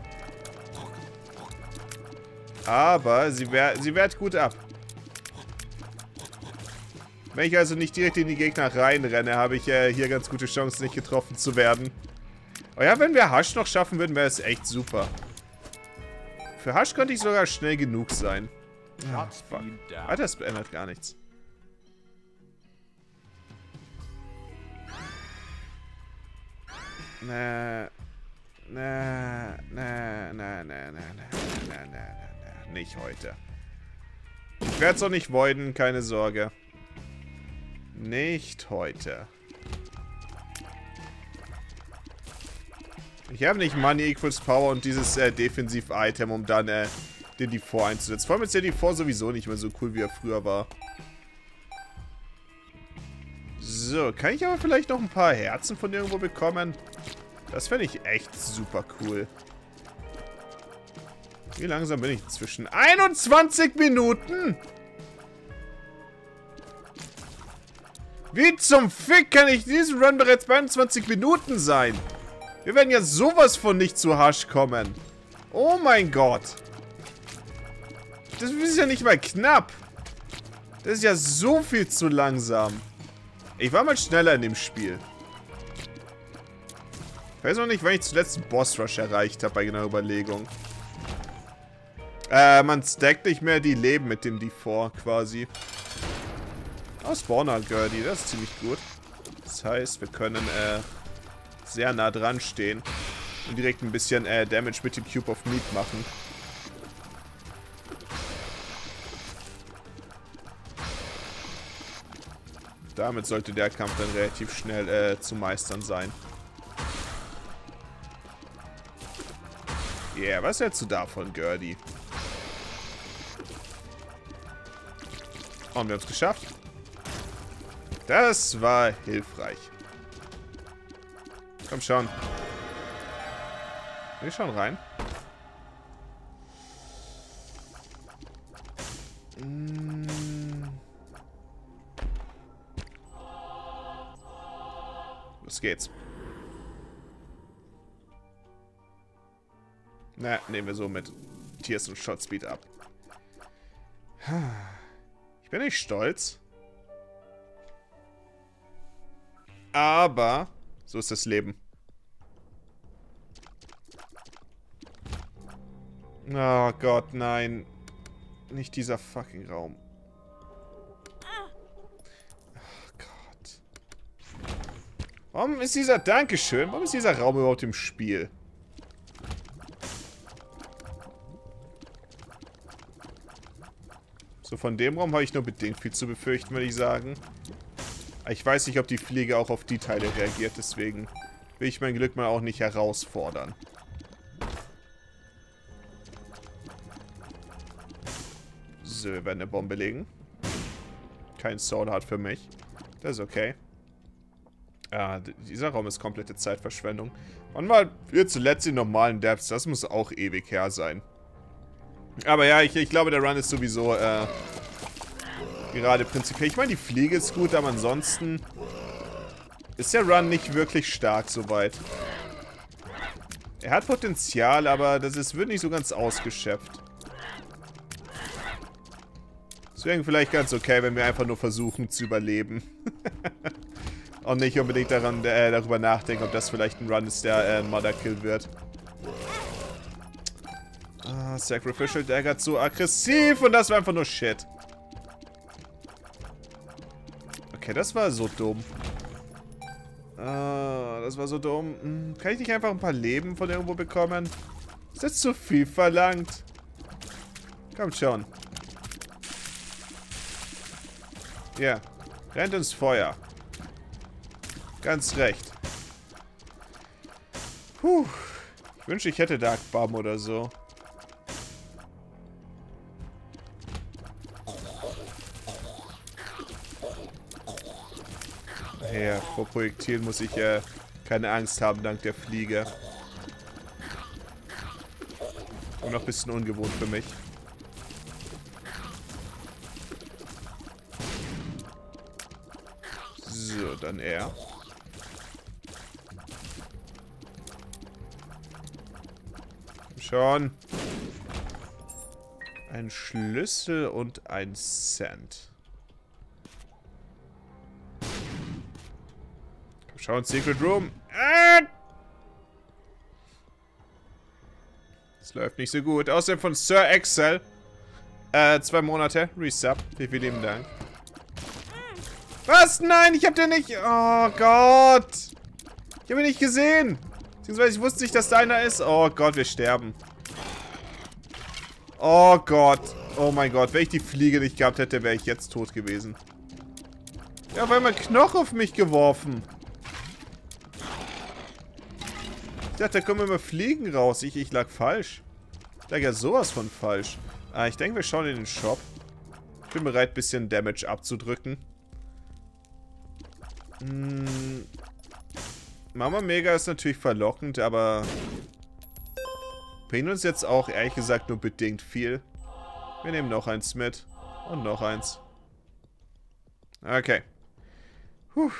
Aber sie, wehr, sie wehrt gut ab. Wenn ich also nicht direkt in die Gegner reinrenne, habe ich äh, hier ganz gute Chancen, nicht getroffen zu werden. Oh ja, wenn wir Hush noch schaffen würden, wäre es echt super. Für Hush könnte ich sogar schnell genug sein. Oh, fuck. Ah, das ändert gar nichts. Na, na, na, na, na, na, na, na, na, na, nicht heute. Ich werde es auch nicht voiden, keine Sorge. Nicht heute. Ich habe nicht Money equals Power und dieses äh, Defensiv-Item, um dann äh, den D vier einzusetzen. Vor allem ist der D vier sowieso nicht mehr so cool, wie er früher war. So, kann ich aber vielleicht noch ein paar Herzen von irgendwo bekommen? Das fände ich echt super cool. Wie langsam bin ich inzwischen? einundzwanzig Minuten! Wie zum Fick kann ich diesen Run bereits bei einundzwanzig Minuten sein? Wir werden ja sowas von nicht zu Hush kommen. Oh mein Gott. Das ist ja nicht mal knapp. Das ist ja so viel zu langsam. Ich war mal schneller in dem Spiel. Ich weiß noch nicht, wann ich zuletzt einen Boss Rush erreicht habe, bei genauer Überlegung. Äh, man stackt nicht mehr die Leben mit dem D vier quasi. Oh, Spawner Gertie, das ist ziemlich gut. Das heißt, wir können äh, sehr nah dran stehen und direkt ein bisschen äh, Damage mit dem Cube of Meat machen. Damit sollte der Kampf dann relativ schnell äh, zu meistern sein. Yeah, was hältst du davon, Gertie? Und wir haben es geschafft. Das war hilfreich. Komm schon. Wir schauen rein. Los geht's. Na, nehmen wir so mit Tears und Shot Speed ab. Ich bin nicht stolz. Aber so ist das Leben. Oh Gott, nein. Nicht dieser fucking Raum. Oh Gott. Warum ist dieser... Dankeschön. Warum ist dieser Raum überhaupt im Spiel? So, von dem Raum habe ich nur bedingt viel zu befürchten, würde ich sagen. Ich weiß nicht, ob die Fliege auch auf die Teile reagiert, deswegen will ich mein Glück mal auch nicht herausfordern. So, wir werden eine Bombe legen. Kein Sword Art für mich. Das ist okay. Ah, dieser Raum ist komplette Zeitverschwendung. Wann war wir zuletzt in normalen Depths? Das muss auch ewig her sein. Aber ja, ich, ich glaube, der Run ist sowieso äh, gerade prinzipiell. Ich meine, die Fliege ist gut, aber ansonsten ist der Run nicht wirklich stark soweit. Er hat Potenzial, aber das ist, wird nicht so ganz ausgeschöpft. Deswegen vielleicht ganz okay, wenn wir einfach nur versuchen zu überleben. Und nicht unbedingt daran, äh, darüber nachdenken, ob das vielleicht ein Run ist, der äh, ein Motherkill wird. Ah, Sacrificial Dagger zu aggressiv und das war einfach nur Shit. Okay, das war so dumm. Ah, das war so dumm. Hm, kann ich nicht einfach ein paar Leben von irgendwo bekommen? Ist das zu viel verlangt? Kommt schon. Ja, rennt ins Feuer. Ganz recht. Puh. Ich wünsche, ich hätte Dark Bomb oder so. Ja, vor Projektilen muss ich äh, keine Angst haben, dank der Fliege. Und noch ein bisschen ungewohnt für mich. So, dann er. Schon. Ein Schlüssel und ein Cent. Schauen, Secret Room. Ah! Das läuft nicht so gut. Außerdem von Sir Excel. Äh, zwei Monate. Resub. Vielen, vielen Dank. Was? Nein, ich hab den nicht. Oh Gott. Ich hab ihn nicht gesehen. Beziehungsweise ich wusste nicht, dass da einer ist. Oh Gott, wir sterben. Oh Gott. Oh mein Gott. Wenn ich die Fliege nicht gehabt hätte, wäre ich jetzt tot gewesen. Ja, auf einmal Knochen auf mich geworfen. Ich dachte, da kommen immer Fliegen raus. Ich, ich lag falsch. Ich lag ja sowas von falsch. Ah, ich denke, wir schauen in den Shop. Ich bin bereit, ein bisschen Damage abzudrücken. Hm. Mama Mega ist natürlich verlockend, aber bringt uns jetzt auch, ehrlich gesagt, nur bedingt viel. Wir nehmen noch eins mit. Und noch eins. Okay. Puh.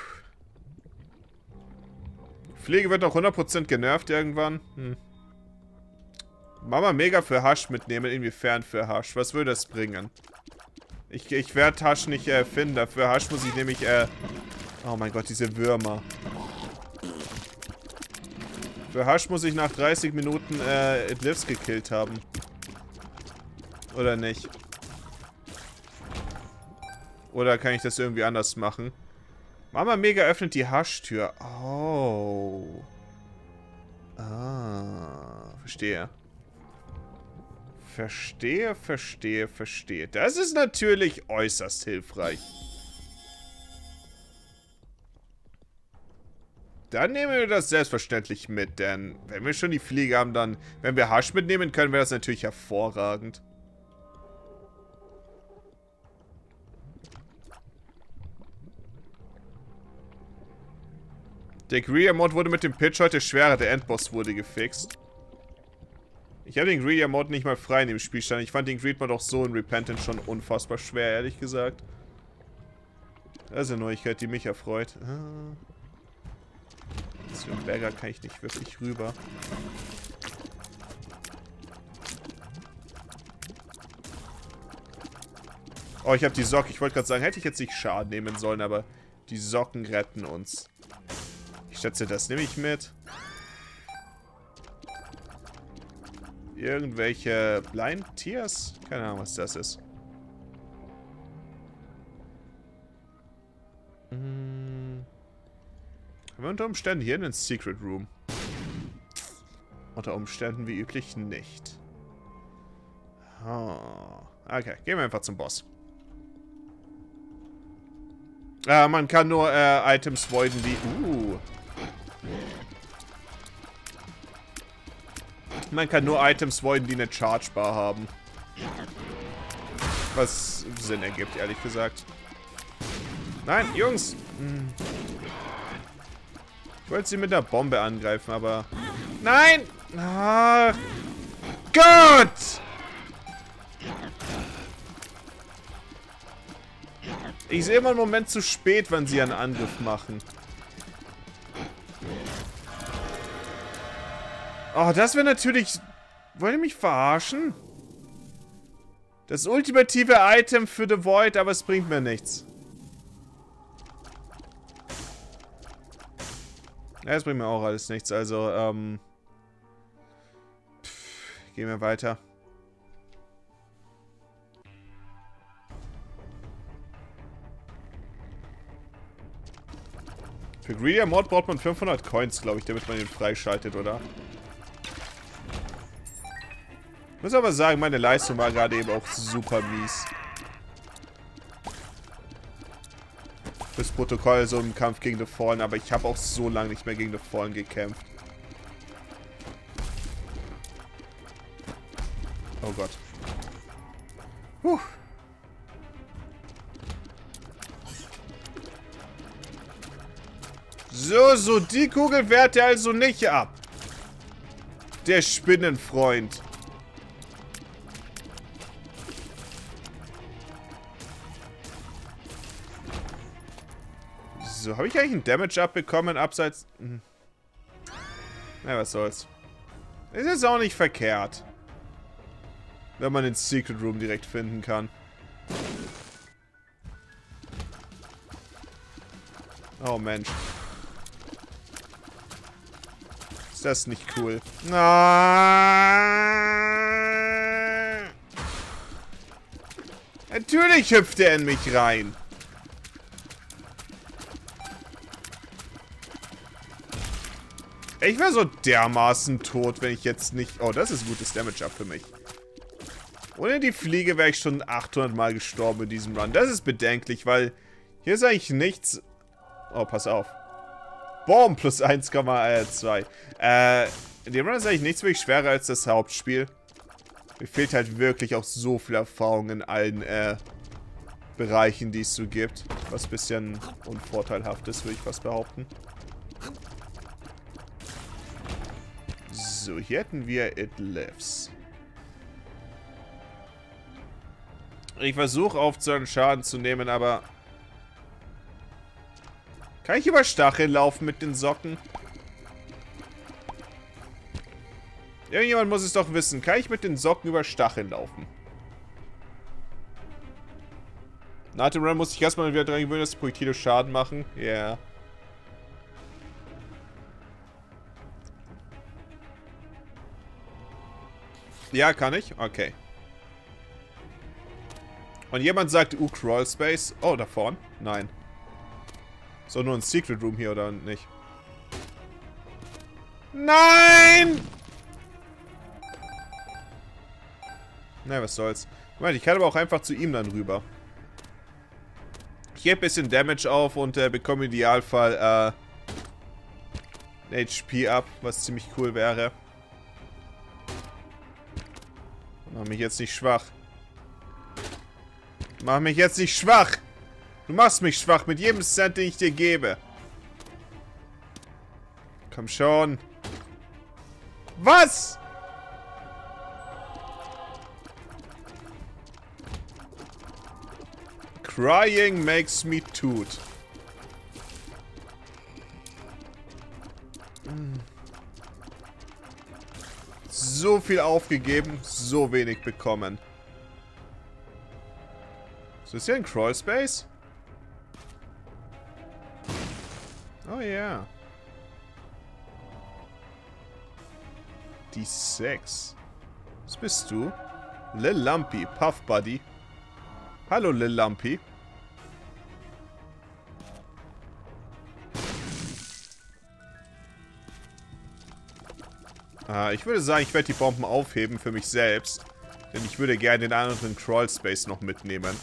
Pflege wird noch hundert Prozent genervt irgendwann. Hm. Mama Mega für Hasch mitnehmen. Inwiefern für Hasch? Was würde das bringen? Ich, ich werde Hasch nicht äh, finden. Dafür Hasch muss ich nämlich... Äh oh mein Gott, diese Würmer. Für Hasch muss ich nach dreißig Minuten äh, Eclipse gekillt haben. Oder nicht? Oder kann ich das irgendwie anders machen? Mama Mega öffnet die Haschtür. Oh. Ah. Verstehe. Verstehe, verstehe, verstehe. Das ist natürlich äußerst hilfreich. Dann nehmen wir das selbstverständlich mit, denn wenn wir schon die Fliege haben, dann, wenn wir Hasch mitnehmen, können wir das natürlich hervorragend. Der Greedier-Mod wurde mit dem Pitch heute schwerer, der Endboss wurde gefixt. Ich habe den Greedier-Mod nicht mal frei in dem Spiel stand. Ich fand den Greed-Mod auch so in Repentance schon unfassbar schwer, ehrlich gesagt. Das ist eine Neuigkeit, die mich erfreut. Ah. Das für ein Bagger kann ich nicht wirklich rüber. Oh, ich habe die Socken. Ich wollte gerade sagen, hätte ich jetzt nicht Schaden nehmen sollen, aber die Socken retten uns. Ich schätze, das nehme ich mit. Irgendwelche Blind Tears? Keine Ahnung, was das ist. Hm. Haben wir unter Umständen hier einen Secret Room? Unter Umständen wie üblich nicht. Oh. Okay, gehen wir einfach zum Boss. Äh, man kann nur äh, Items voiden, die... Uh. Man kann nur Items voiden, die eine Charge Bar haben. Was Sinn ergibt, ehrlich gesagt. Nein, Jungs! Hm. Ich wollte sie mit der Bombe angreifen, aber... Nein! Ach, Gott! Ich sehe immer einen Moment zu spät, wenn sie einen Angriff machen. Oh, das wäre natürlich... Wollt ihr mich verarschen? Das ultimative Item für The Void, aber es bringt mir nichts. Ja, es bringt mir auch alles nichts, also, ähm... Pff, gehen wir weiter. Für Greedier Mod braucht man fünfhundert Coins, glaube ich, damit man ihn freischaltet, oder? Ich muss aber sagen, meine Leistung war gerade eben auch super mies. Fürs Protokoll so im Kampf gegen The Fallen, aber ich habe auch so lange nicht mehr gegen The Fallen gekämpft. Oh Gott. Puh. So, so, die Kugel wehrt er also nicht ab. Der Spinnenfreund. So, habe ich eigentlich einen Damage abbekommen, abseits... Hm. Na, was soll's. Ist jetzt auch nicht verkehrt. Wenn man den Secret Room direkt finden kann. Oh, Mensch. Ist das nicht cool? Ah! Natürlich hüpft er in mich rein. Ich wäre so dermaßen tot, wenn ich jetzt nicht... Oh, das ist gutes Damage-Up für mich. Ohne die Fliege wäre ich schon achthundert Mal gestorben in diesem Run. Das ist bedenklich, weil hier ist eigentlich nichts... Oh, pass auf. Boom, plus eins Komma zwei. Äh, in dem Run ist eigentlich nichts wirklich schwerer als das Hauptspiel. Mir fehlt halt wirklich auch so viel Erfahrung in allen, äh, Bereichen, die es so gibt. Was ein bisschen unvorteilhaft ist, würde ich fast behaupten. So, hier hätten wir It Lives. Ich versuche aufzuhören, Schaden zu nehmen, aber... Kann ich über Stacheln laufen mit den Socken? Irgendjemand muss es doch wissen. Kann ich mit den Socken über Stacheln laufen? Nach dem Run muss ich erstmal wieder dran gewöhnen, dass die Projektile Schaden machen. Ja. Yeah. Ja, kann ich? Okay. Und jemand sagt, uh, Crawl Space. Oh, da vorne? Nein. So, nur ein Secret Room hier, oder nicht? Nein! Na, was soll's. Moment, ich kann aber auch einfach zu ihm dann rüber. Ich gebe ein bisschen Damage auf und äh, bekomme im Idealfall äh, ein H P ab, was ziemlich cool wäre. Mach mich jetzt nicht schwach. Mach mich jetzt nicht schwach! Du machst mich schwach mit jedem Cent, den ich dir gebe. Komm schon. Was? Crying makes me toot. So viel aufgegeben, so wenig bekommen. So, ist hier ein Crawl Space? Oh ja. Yeah. Die sechs. Was bist du? Lil Lumpy, Puff Buddy. Hallo Lil Lumpy. Ah, ich würde sagen, ich werde die Bomben aufheben für mich selbst. Denn ich würde gerne den anderen Crawl Space noch mitnehmen.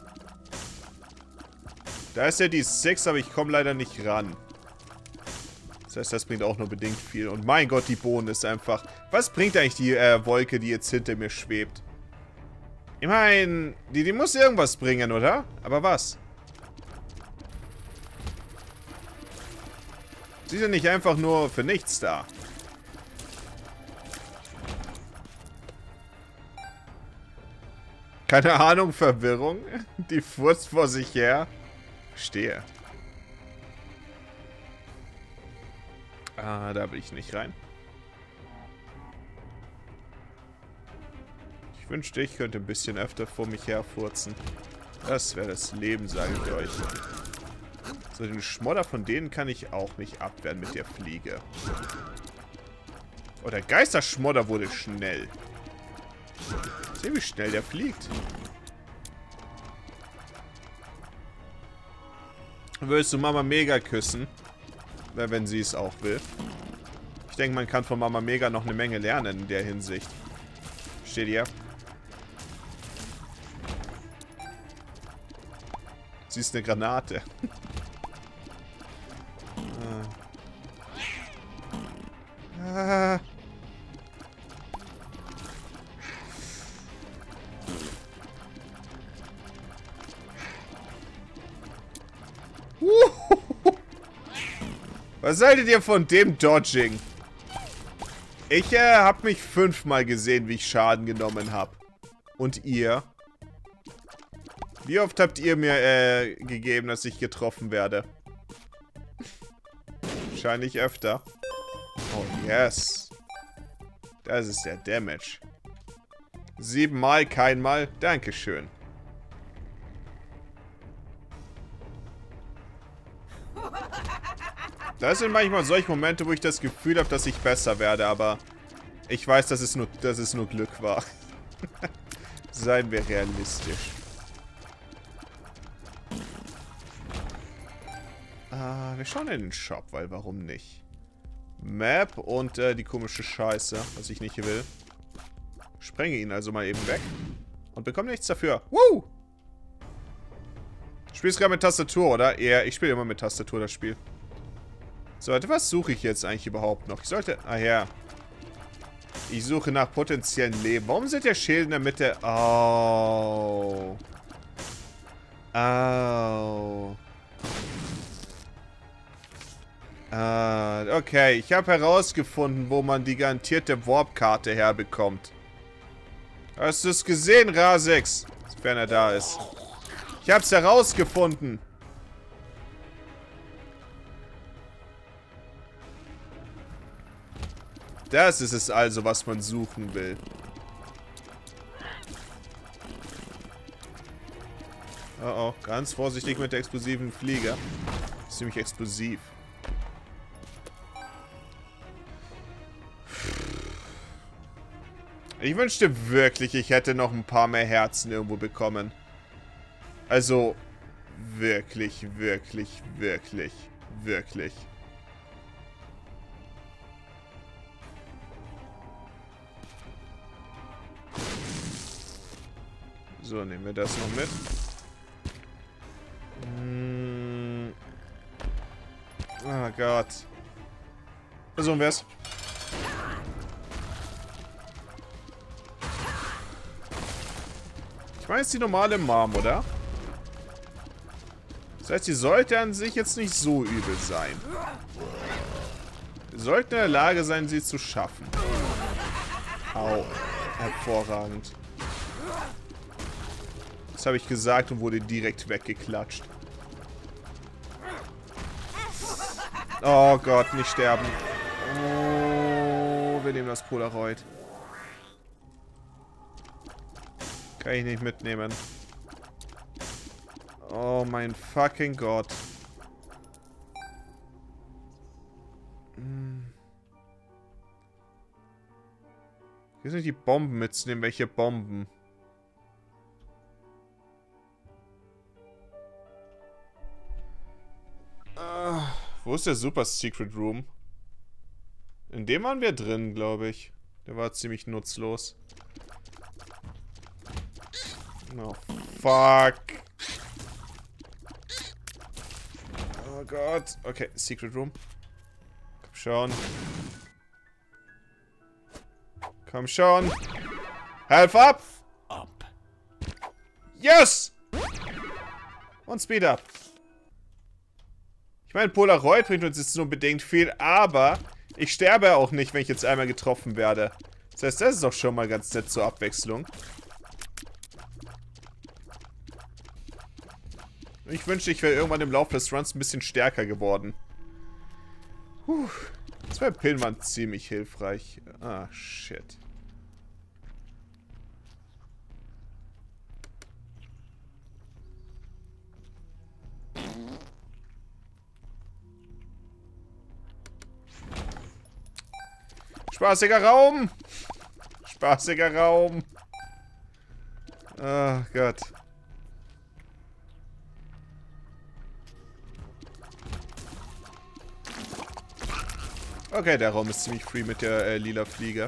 Da ist ja die sechs, aber ich komme leider nicht ran. Das heißt, das bringt auch nur bedingt viel. Und mein Gott, die Bohnen ist einfach... Was bringt eigentlich die äh, Wolke, die jetzt hinter mir schwebt? Ich meine, die, die muss irgendwas bringen, oder? Aber was? Sie sind nicht einfach nur für nichts da. Keine Ahnung, Verwirrung. Die furzt vor sich her. Verstehe. Ah, da will ich nicht rein. Ich wünschte, ich könnte ein bisschen öfter vor mich herfurzen. Das wäre das Leben, sage ich euch. So, den Schmodder von denen kann ich auch nicht abwehren mit der Fliege. Oh, der Geisterschmodder wurde schnell. Seht, wie schnell der fliegt. Willst du Mama Mega küssen? Wenn sie es auch will. Ich denke, man kann von Mama Mega noch eine Menge lernen in der Hinsicht. Steht ihr? Sie ist eine Granate. ah. Ah. Was haltet ihr von dem Dodging? Ich äh, habe mich fünfmal gesehen, wie ich Schaden genommen habe. Und ihr? Wie oft habt ihr mir äh, gegeben, dass ich getroffen werde? Wahrscheinlich öfter. Oh, yes. Das ist der Damage. Siebenmal, keinmal. Dankeschön. Das sind manchmal solche Momente, wo ich das Gefühl habe, dass ich besser werde, aber ich weiß, dass es nur, dass es nur Glück war. Seien wir realistisch. Äh, wir schauen in den Shop, weil warum nicht? Map und äh, die komische Scheiße, was ich nicht will. Sprenge ihn also mal eben weg. Und bekomme nichts dafür. Woo! Spielst gerade mit Tastatur, oder? Ja, ich spiele immer mit Tastatur das Spiel. So, warte, was suche ich jetzt eigentlich überhaupt noch? Ich sollte... Ah ja. Ich suche nach potenziellen Leben. Warum sind der Schild in der Mitte? Oh. Oh. Ah, okay. Ich habe herausgefunden, wo man die garantierte Warp-Karte herbekommt. Hast du es gesehen, Rasix? Sofern er da ist. Ich hab's herausgefunden. Das ist es also, was man suchen will. Oh oh, ganz vorsichtig mit der explosiven Fliege. Ist ziemlich explosiv. Ich wünschte wirklich, ich hätte noch ein paar mehr Herzen irgendwo bekommen. Also, wirklich, wirklich, wirklich, wirklich. So, nehmen wir das noch mit. Hm. Oh Gott. Versuchen wir es. Ich meine, es ist die normale Mom, oder? Das heißt, sie sollte an sich jetzt nicht so übel sein. Wir sollten in der Lage sein, sie zu schaffen. Au. Hervorragend. Das habe ich gesagt und wurde direkt weggeklatscht. Oh Gott, nicht sterben. Oh, wir nehmen das Polaroid. Kann ich nicht mitnehmen. Oh mein fucking Gott. Hm. Hier sind die Bomben mitzunehmen. Welche Bomben? Uh, wo ist der Super Secret Room? In dem waren wir drin, glaube ich. Der war ziemlich nutzlos. Oh, fuck. Oh Gott. Okay, Secret Room. Komm schon. Komm schon. Help up! Up. Yes! Und Speed up. Ich meine, Polaroid bringt uns jetzt nur bedingt viel, aber ich sterbe auch nicht, wenn ich jetzt einmal getroffen werde. Das heißt, das ist doch schon mal ganz nett zur Abwechslung. Ich wünschte, ich wäre irgendwann im Laufe des Runs ein bisschen stärker geworden. Puh. Zwei Pillen waren ziemlich hilfreich. Ah, shit. Spaßiger Raum! Spaßiger Raum! Oh Gott. Okay, der Raum ist ziemlich free mit der äh, lila Fliege.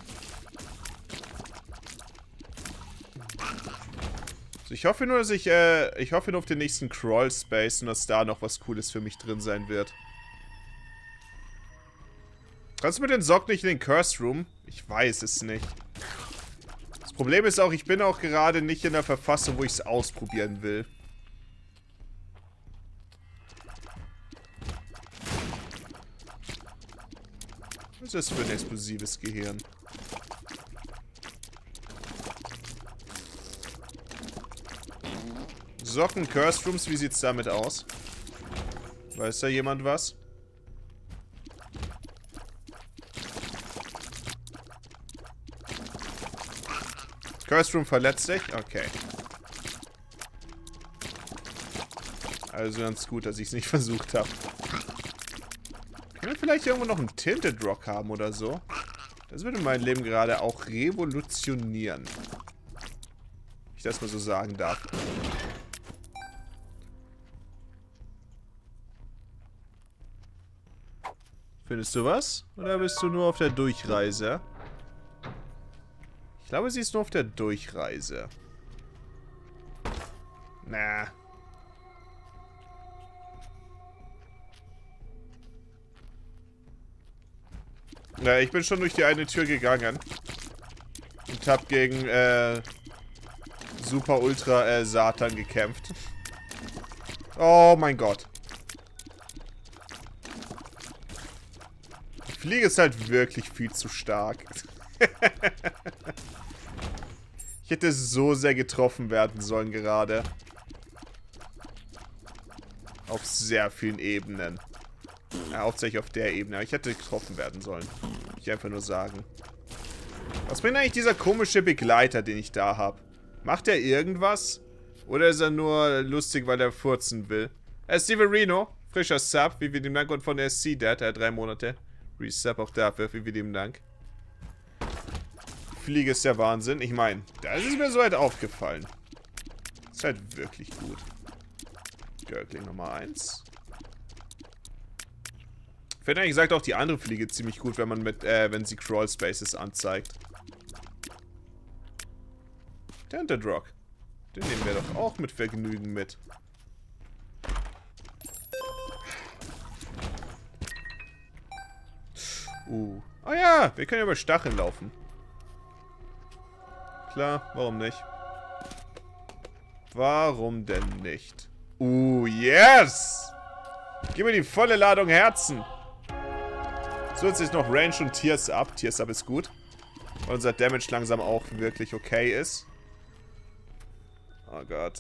Also ich hoffe nur, dass ich, äh, ich hoffe nur auf den nächsten Crawl Space und dass da noch was Cooles für mich drin sein wird. Kannst du mit den Socken nicht in den Curse Room? Ich weiß es nicht. Das Problem ist auch, ich bin auch gerade nicht in der Verfassung, wo ich es ausprobieren will. Was ist das für ein explosives Gehirn? Socken, Curse Rooms, wie sieht's damit aus? Weiß da jemand was? Curse Room verletzt sich? Okay. Also ganz gut, dass ich es nicht versucht habe. Können wir vielleicht irgendwo noch einen Tinted Rock haben oder so? Das würde mein Leben gerade auch revolutionieren. Wenn ich das mal so sagen darf. Findest du was? Oder bist du nur auf der Durchreise? Ich glaube, sie ist nur auf der Durchreise. Na. Ja, ich bin schon durch die eine Tür gegangen. Und hab gegen, äh, Super Ultra, äh, Satan gekämpft. Oh mein Gott. Die Fliege ist halt wirklich viel zu stark. Ich hätte so sehr getroffen werden sollen gerade. Auf sehr vielen Ebenen. Ja, hauptsächlich auf der Ebene. Aber ich hätte getroffen werden sollen. Ich einfach nur sagen. Was bringt eigentlich dieser komische Begleiter, den ich da habe? Macht er irgendwas? Oder ist er nur lustig, weil er furzen will? Äh, Severino, frischer Sub, wie wir dem Dank, und von der C-Dad, äh, drei Monate. Resub auch dafür, wie wir dem Dank. Fliege ist der Wahnsinn. Ich meine, das ist mir soweit aufgefallen. Ist halt wirklich gut. Gurgling Nummer eins. Ich finde eigentlich gesagt auch die andere Fliege ziemlich gut, wenn man mit, äh, wenn sie Crawl Spaces anzeigt. Tinted Rock. Den nehmen wir doch auch mit Vergnügen mit. Uh. Oh ja, wir können ja über Stacheln laufen. Klar, warum nicht? Warum denn nicht? Uh, yes! Gib mir die volle Ladung Herzen. Zusätzlich noch Range und Tears Up. Tears Up ist gut. Weil unser Damage langsam auch wirklich okay ist. Oh Gott.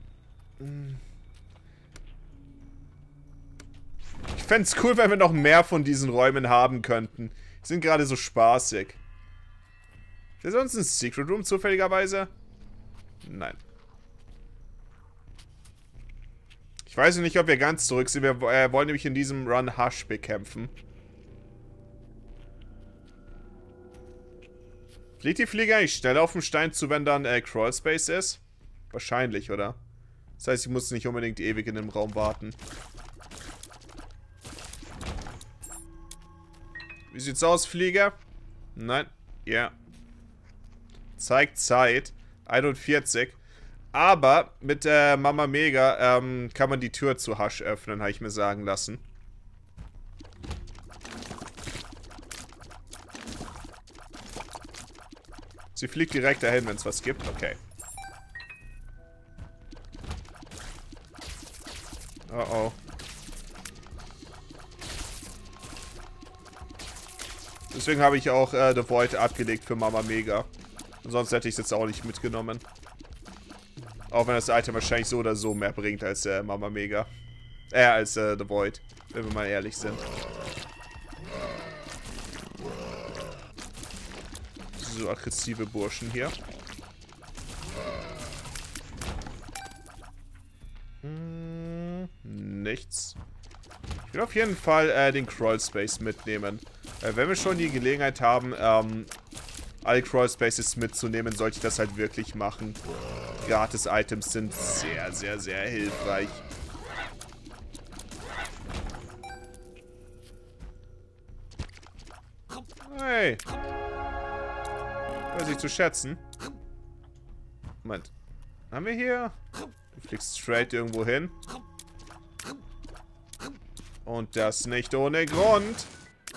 Ich fände es cool, wenn wir noch mehr von diesen Räumen haben könnten. Die sind gerade so spaßig. Ist das sonst ein Secret Room zufälligerweise? Nein. Ich weiß nicht, ob wir ganz zurück sind. Wir äh, wollen nämlich in diesem Run Hush bekämpfen. Fliegt die Fliege eigentlich schneller auf dem Stein zu, wenn dann äh, Crawl Space ist? Wahrscheinlich, oder? Das heißt, ich muss nicht unbedingt ewig in dem Raum warten. Wie sieht's aus, Flieger? Nein. Ja. Yeah. Zeigt Zeit. einundvierzig. Aber mit äh, Mama Mega ähm, kann man die Tür zu Hush öffnen, habe ich mir sagen lassen. Sie fliegt direkt dahin, wenn es was gibt. Okay. Oh oh. Deswegen habe ich auch äh, The Void abgelegt für Mama Mega. Sonst hätte ich es jetzt auch nicht mitgenommen. Auch wenn das Item wahrscheinlich so oder so mehr bringt als äh, Mama Mega. Äh, als äh, The Void. Wenn wir mal ehrlich sind. So aggressive Burschen hier. Hm, nichts. Ich will auf jeden Fall äh, den Crawl Space mitnehmen. Äh, wenn wir schon die Gelegenheit haben, ähm, alle Crawl Spaces mitzunehmen, sollte ich das halt wirklich machen. Gratis-Items sind sehr, sehr, sehr hilfreich. Hey. Weiß ich zu schätzen. Moment. Haben wir hier? Du fliegst straight irgendwo hin. Und das nicht ohne Grund.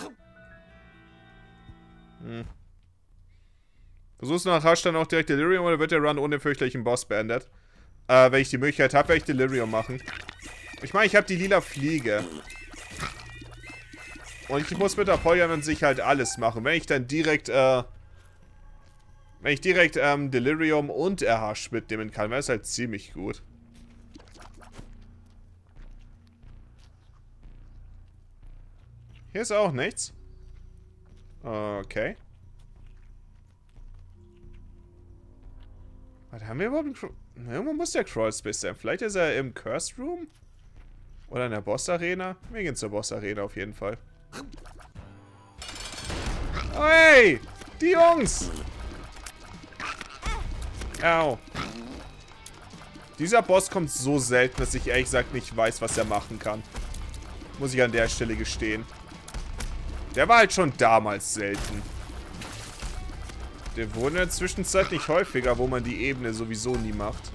Hm. Versuchst du nach Hush dann auch direkt Delirium oder wird der Run ohne fürchterlichen Boss beendet? Äh, wenn ich die Möglichkeit habe, werde ich Delirium machen. Ich meine, ich habe die lila Fliege. Und ich muss mit Apollyon an sich halt alles machen. Wenn ich dann direkt, äh... Wenn ich direkt, ähm, Delirium und Hush mitnehmen kann, wäre es halt ziemlich gut. Hier ist auch nichts. Okay. Was haben wir überhaupt? Irgendwo muss der Crawlspace sein. Vielleicht ist er im Cursed Room? Oder in der Boss Arena? Wir gehen zur Boss Arena auf jeden Fall. Oh, hey! Die Jungs! Au. Dieser Boss kommt so selten, dass ich ehrlich gesagt nicht weiß, was er machen kann. Muss ich an der Stelle gestehen. Der war halt schon damals selten. Der wurde in der Zwischenzeit nicht häufiger, wo man die Ebene sowieso nie macht.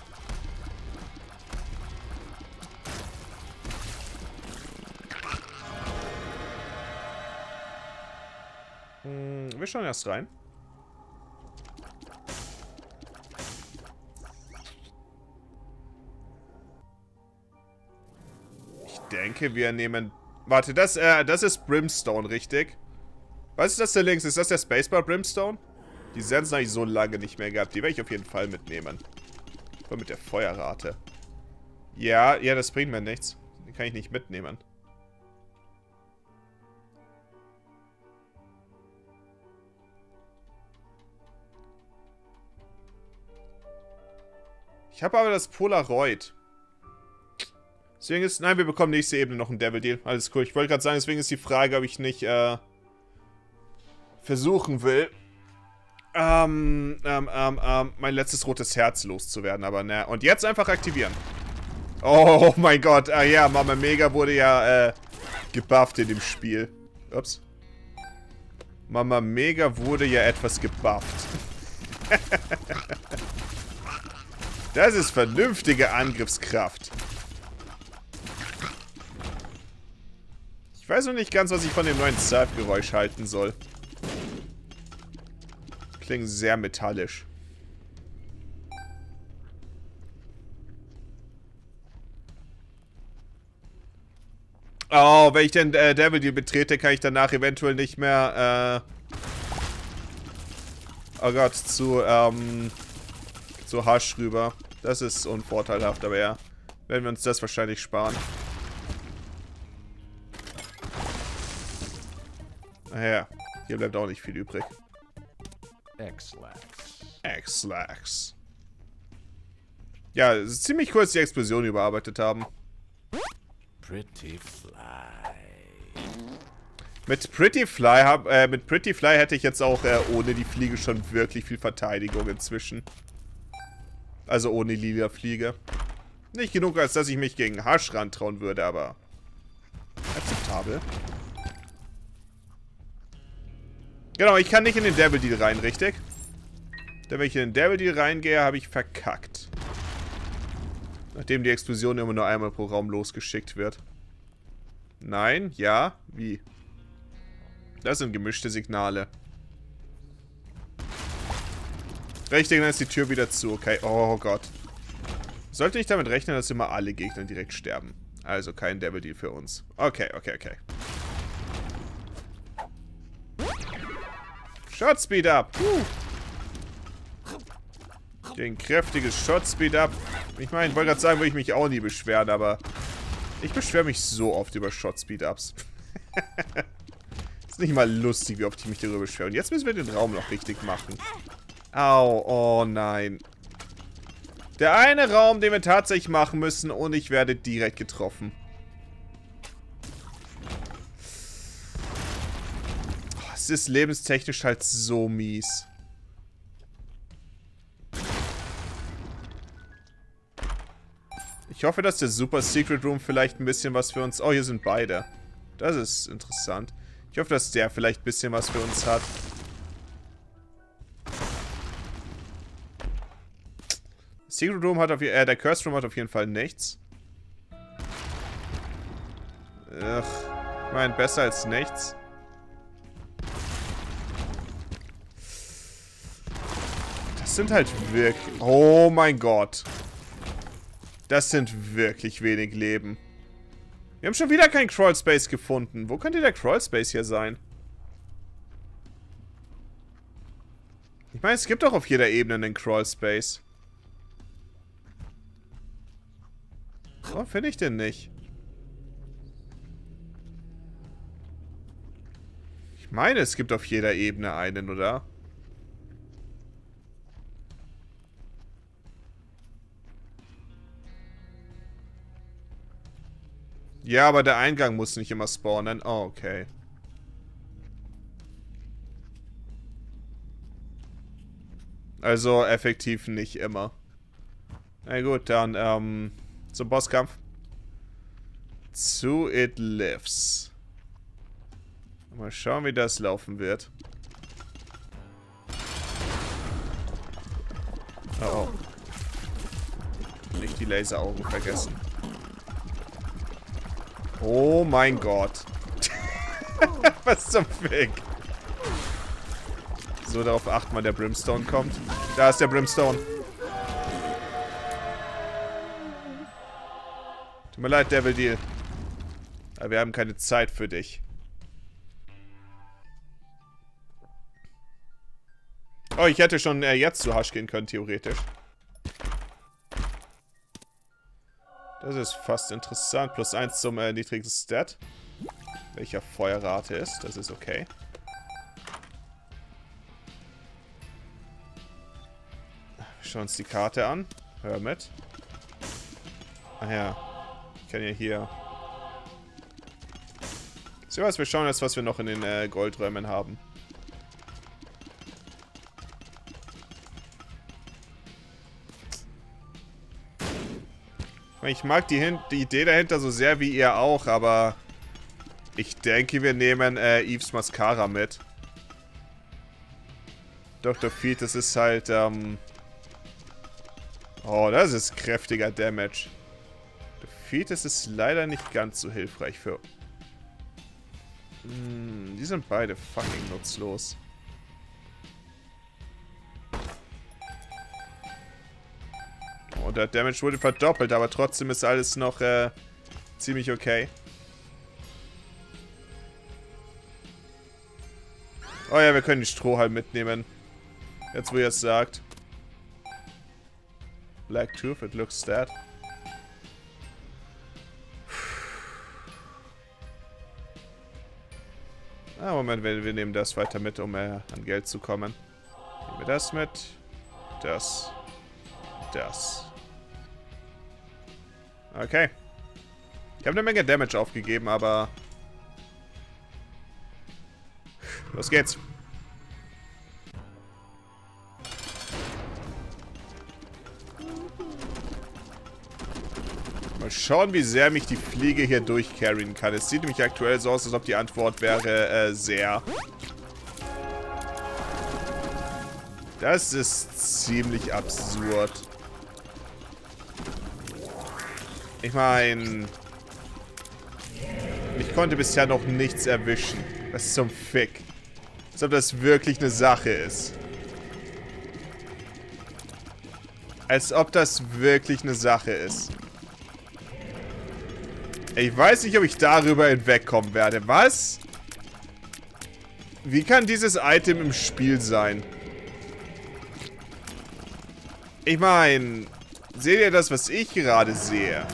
Hm, wir schauen erst rein. Ich denke, wir nehmen... Warte, das, äh, das ist Brimstone, richtig? Was ist das da links? Ist das der Spacebar Brimstone? Die Sens habe ich so lange nicht mehr gehabt. Die werde ich auf jeden Fall mitnehmen. Voll mit der Feuerrate. Ja, ja, das bringt mir nichts. Die kann ich nicht mitnehmen. Ich habe aber das Polaroid. Deswegen ist... Nein, wir bekommen nächste Ebene noch einen Devil Deal. Alles cool. Ich wollte gerade sagen, deswegen ist die Frage, ob ich nicht, äh... versuchen will, ähm, ähm, ähm, ähm, mein letztes rotes Herz loszuwerden. Aber ne. Und jetzt einfach aktivieren. Oh mein Gott. Ah ja, Mama Mega wurde ja, äh, gebufft in dem Spiel. Ups. Mama Mega wurde ja etwas gebufft. Das ist vernünftige Angriffskraft. Ich weiß noch nicht ganz, was ich von dem neuen Surf-Geräusch halten soll. Klingt sehr metallisch. Oh, wenn ich den äh, Devil Deal betrete, kann ich danach eventuell nicht mehr, äh... Oh Gott, zu, ähm... zu Hush rüber. Das ist unvorteilhaft, aber ja. Werden wir uns das wahrscheinlich sparen. Naja, hier bleibt auch nicht viel übrig. X-Lax. X-Lax. Ja, es ist ziemlich cool, dass die Explosion überarbeitet haben. Pretty Fly. Mit Pretty Fly, hab, äh, mit Pretty Fly hätte ich jetzt auch äh, ohne die Fliege schon wirklich viel Verteidigung inzwischen. Also ohne lila Fliege. Nicht genug, als dass ich mich gegen Hush rantrauen würde, aber akzeptabel. Genau, ich kann nicht in den Devil Deal rein, richtig? Denn wenn ich in den Devil Deal reingehe, habe ich verkackt. Nachdem die Explosion immer nur einmal pro Raum losgeschickt wird. Nein, ja, wie? Das sind gemischte Signale. Richtig, dann ist die Tür wieder zu, okay. Oh Gott. Sollte nicht damit rechnen, dass immer alle Gegner direkt sterben. Also kein Devil Deal für uns. Okay, okay, okay. Shot Speed Up. Uh. Ein kräftiges Shot Speed Up. Ich meine, ich wollte gerade sagen, würde ich mich auch nie beschweren, aber ich beschwere mich so oft über Shot Speed Ups. Ist nicht mal lustig, wie oft ich mich darüber beschwere. Und jetzt müssen wir den Raum noch richtig machen. Au, oh nein. Der eine Raum, den wir tatsächlich machen müssen und ich werde direkt getroffen. es ist lebenstechnisch halt so mies. Ich hoffe, dass der Super Secret Room vielleicht ein bisschen was für uns... Oh, hier sind beide. Das ist interessant. Ich hoffe, dass der vielleicht ein bisschen was für uns hat. Secret Room hat auf jeden Fall... Äh, der Curse Room hat auf jeden Fall nichts. Ach, ich meine, besser als nichts. Das sind halt wirklich... Oh mein Gott. Das sind wirklich wenig Leben. Wir haben schon wieder kein Crawlspace gefunden. Wo könnte der Crawlspace hier sein? Ich meine, es gibt doch auf jeder Ebene einen Crawlspace. Warum finde ich den nicht? Ich meine, es gibt auf jeder Ebene einen, oder? Ja, aber der Eingang muss nicht immer spawnen. Oh, okay. Also effektiv nicht immer. Na gut, dann ähm, zum Bosskampf. Zu It Lives. Mal schauen, wie das laufen wird. Oh, oh. Nicht die Laseraugen vergessen. Oh mein Gott. Was zum Fick? So, darauf achten, wann der Brimstone kommt. Da ist der Brimstone. Tut mir leid, Devil Deal. Aber wir haben keine Zeit für dich. Oh, ich hätte schon äh, jetzt zu Hush gehen können, theoretisch. Das ist fast interessant. Plus eins zum äh, niedrigsten Stat. Welcher Feuerrate ist. Das ist okay. Wir schauen uns die Karte an. Hör mit. Ah ja. Ich kann ja hier... So was, wir schauen jetzt, was wir noch in den äh, Goldräumen haben. Ich mag die, Hin die Idee dahinter so sehr wie ihr auch, aber ich denke, wir nehmen äh, Eves Mascara mit. Doktor Fetus ist halt, ähm... oh, das ist kräftiger Damage. Doktor Fetus ist leider nicht ganz so hilfreich für... Hm, die sind beide fucking nutzlos. Und der Damage wurde verdoppelt, aber trotzdem ist alles noch äh, ziemlich okay. Oh ja, wir können die Strohhalm mitnehmen. Jetzt, wo ihr es sagt. Black Tooth, it looks dead. Ah, Moment, wir, wir nehmen das weiter mit, um äh, an Geld zu kommen. Nehmen wir das mit. Das. Das. Okay. Ich habe eine Menge Damage aufgegeben, aber... Los geht's. Mal schauen, wie sehr mich die Fliege hier durchcarryen kann. Es sieht nämlich aktuell so aus, als ob die Antwort wäre, äh, sehr. Das ist ziemlich absurd. Ich meine... Ich konnte bisher noch nichts erwischen. Was zum Fick? Als ob das wirklich eine Sache ist. Als ob das wirklich eine Sache ist. Ich weiß nicht, ob ich darüber hinwegkommen werde. Was? Wie kann dieses Item im Spiel sein? Ich meine, seht ihr das, was ich gerade sehe?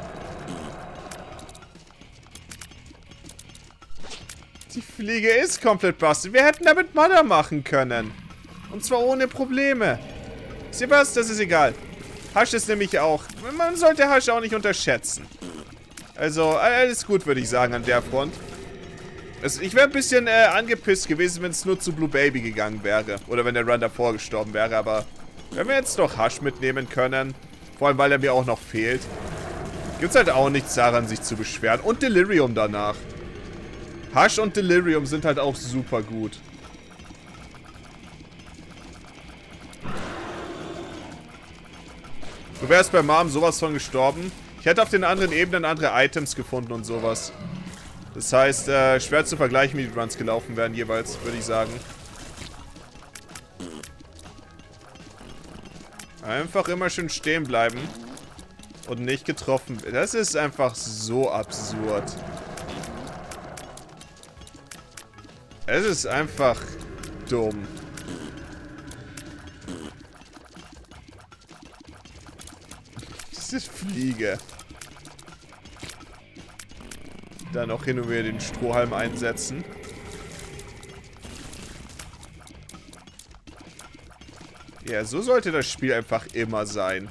Die Fliege ist komplett busted. Wir hätten damit Mother machen können. Und zwar ohne Probleme. Seht ihr was? Das ist egal. Hush ist nämlich auch... Man sollte Hush auch nicht unterschätzen. Also, alles gut, würde ich sagen, an der Front. Also ich wäre ein bisschen äh, angepisst gewesen, wenn es nur zu Blue Baby gegangen wäre. Oder wenn der Run davor gestorben wäre, aber wenn wir jetzt noch Hush mitnehmen können, vor allem weil er mir auch noch fehlt, gibt's halt auch nichts daran, sich zu beschweren. Und Delirium danach. Hush und Delirium sind halt auch super gut. Du wärst bei Mom sowas von gestorben. Ich hätte auf den anderen Ebenen andere Items gefunden und sowas. Das heißt, äh, schwer zu vergleichen, wie die Runs gelaufen werden jeweils, würde ich sagen. Einfach immer schön stehen bleiben. Und nicht getroffen. Das ist einfach so absurd. Es ist einfach dumm. Diese Fliege. Dann auch hin und wieder den Strohhalm einsetzen. Ja, so sollte das Spiel einfach immer sein.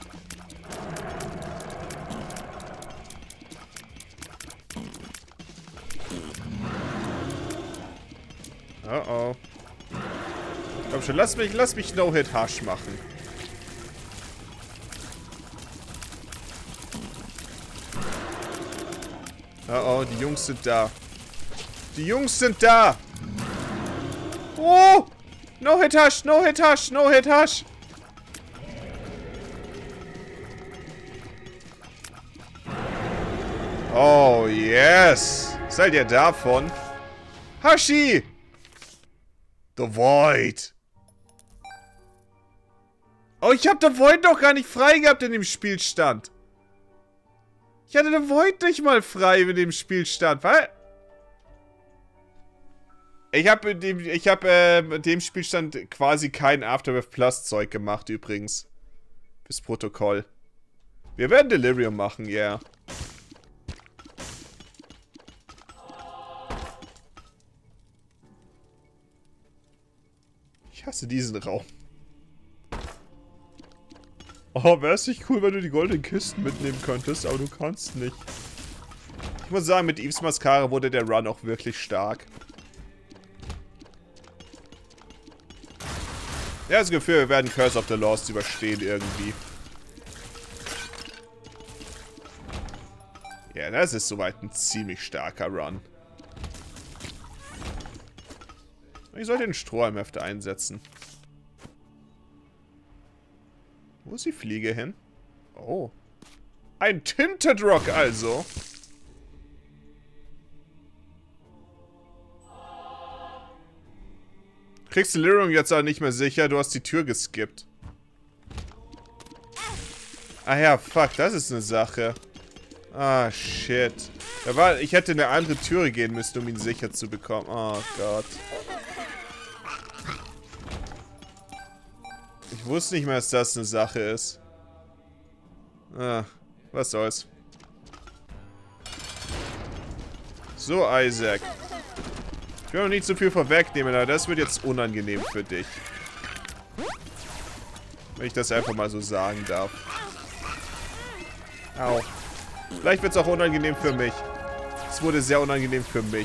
Oh oh. Komm schon, lass mich, lass mich No-Hit-Hush machen. Oh oh, die Jungs sind da. Die Jungs sind da! Oh! No-Hit-Hush, No-Hit-Hush, No-Hit-Hush! Oh, yes! Was seid ihr davon? Hashi! The Void! Oh, ich hab The Void noch gar nicht frei gehabt in dem Spielstand. Ich hatte The Void nicht mal frei in dem Spielstand, weil... Ich habe in dem, ich hab, äh, in dem Spielstand quasi kein Afterbirth Plus Zeug gemacht, übrigens. Fürs Protokoll. Wir werden Delirium machen, ja. Yeah. Ich hasse diesen Raum. Oh, wäre es nicht cool, wenn du die goldenen Kisten mitnehmen könntest, aber du kannst nicht. Ich muss sagen, mit Eves Mascara wurde der Run auch wirklich stark. Ja, das Gefühl, wir werden Curse of the Lost überstehen irgendwie. Ja, das ist soweit ein ziemlich starker Run. Ich sollte den Strohhalm öfter einsetzen. Wo ist die Fliege hin? Oh. Ein Tinted Rock also. Kriegst du Delirium jetzt auch nicht mehr sicher? Du hast die Tür geskippt. Ah ja, fuck, das ist eine Sache. Ah, shit. Da war, ich hätte in eine andere Türe gehen müssen, um ihn sicher zu bekommen. Oh Gott. Ich wusste nicht mehr, dass das eine Sache ist. Ah, was soll's. So, Isaac. Ich will noch nicht zu viel vorwegnehmen, aber das wird jetzt unangenehm für dich. Wenn ich das einfach mal so sagen darf. Au. Vielleicht wird es auch unangenehm für mich. Es wurde sehr unangenehm für mich.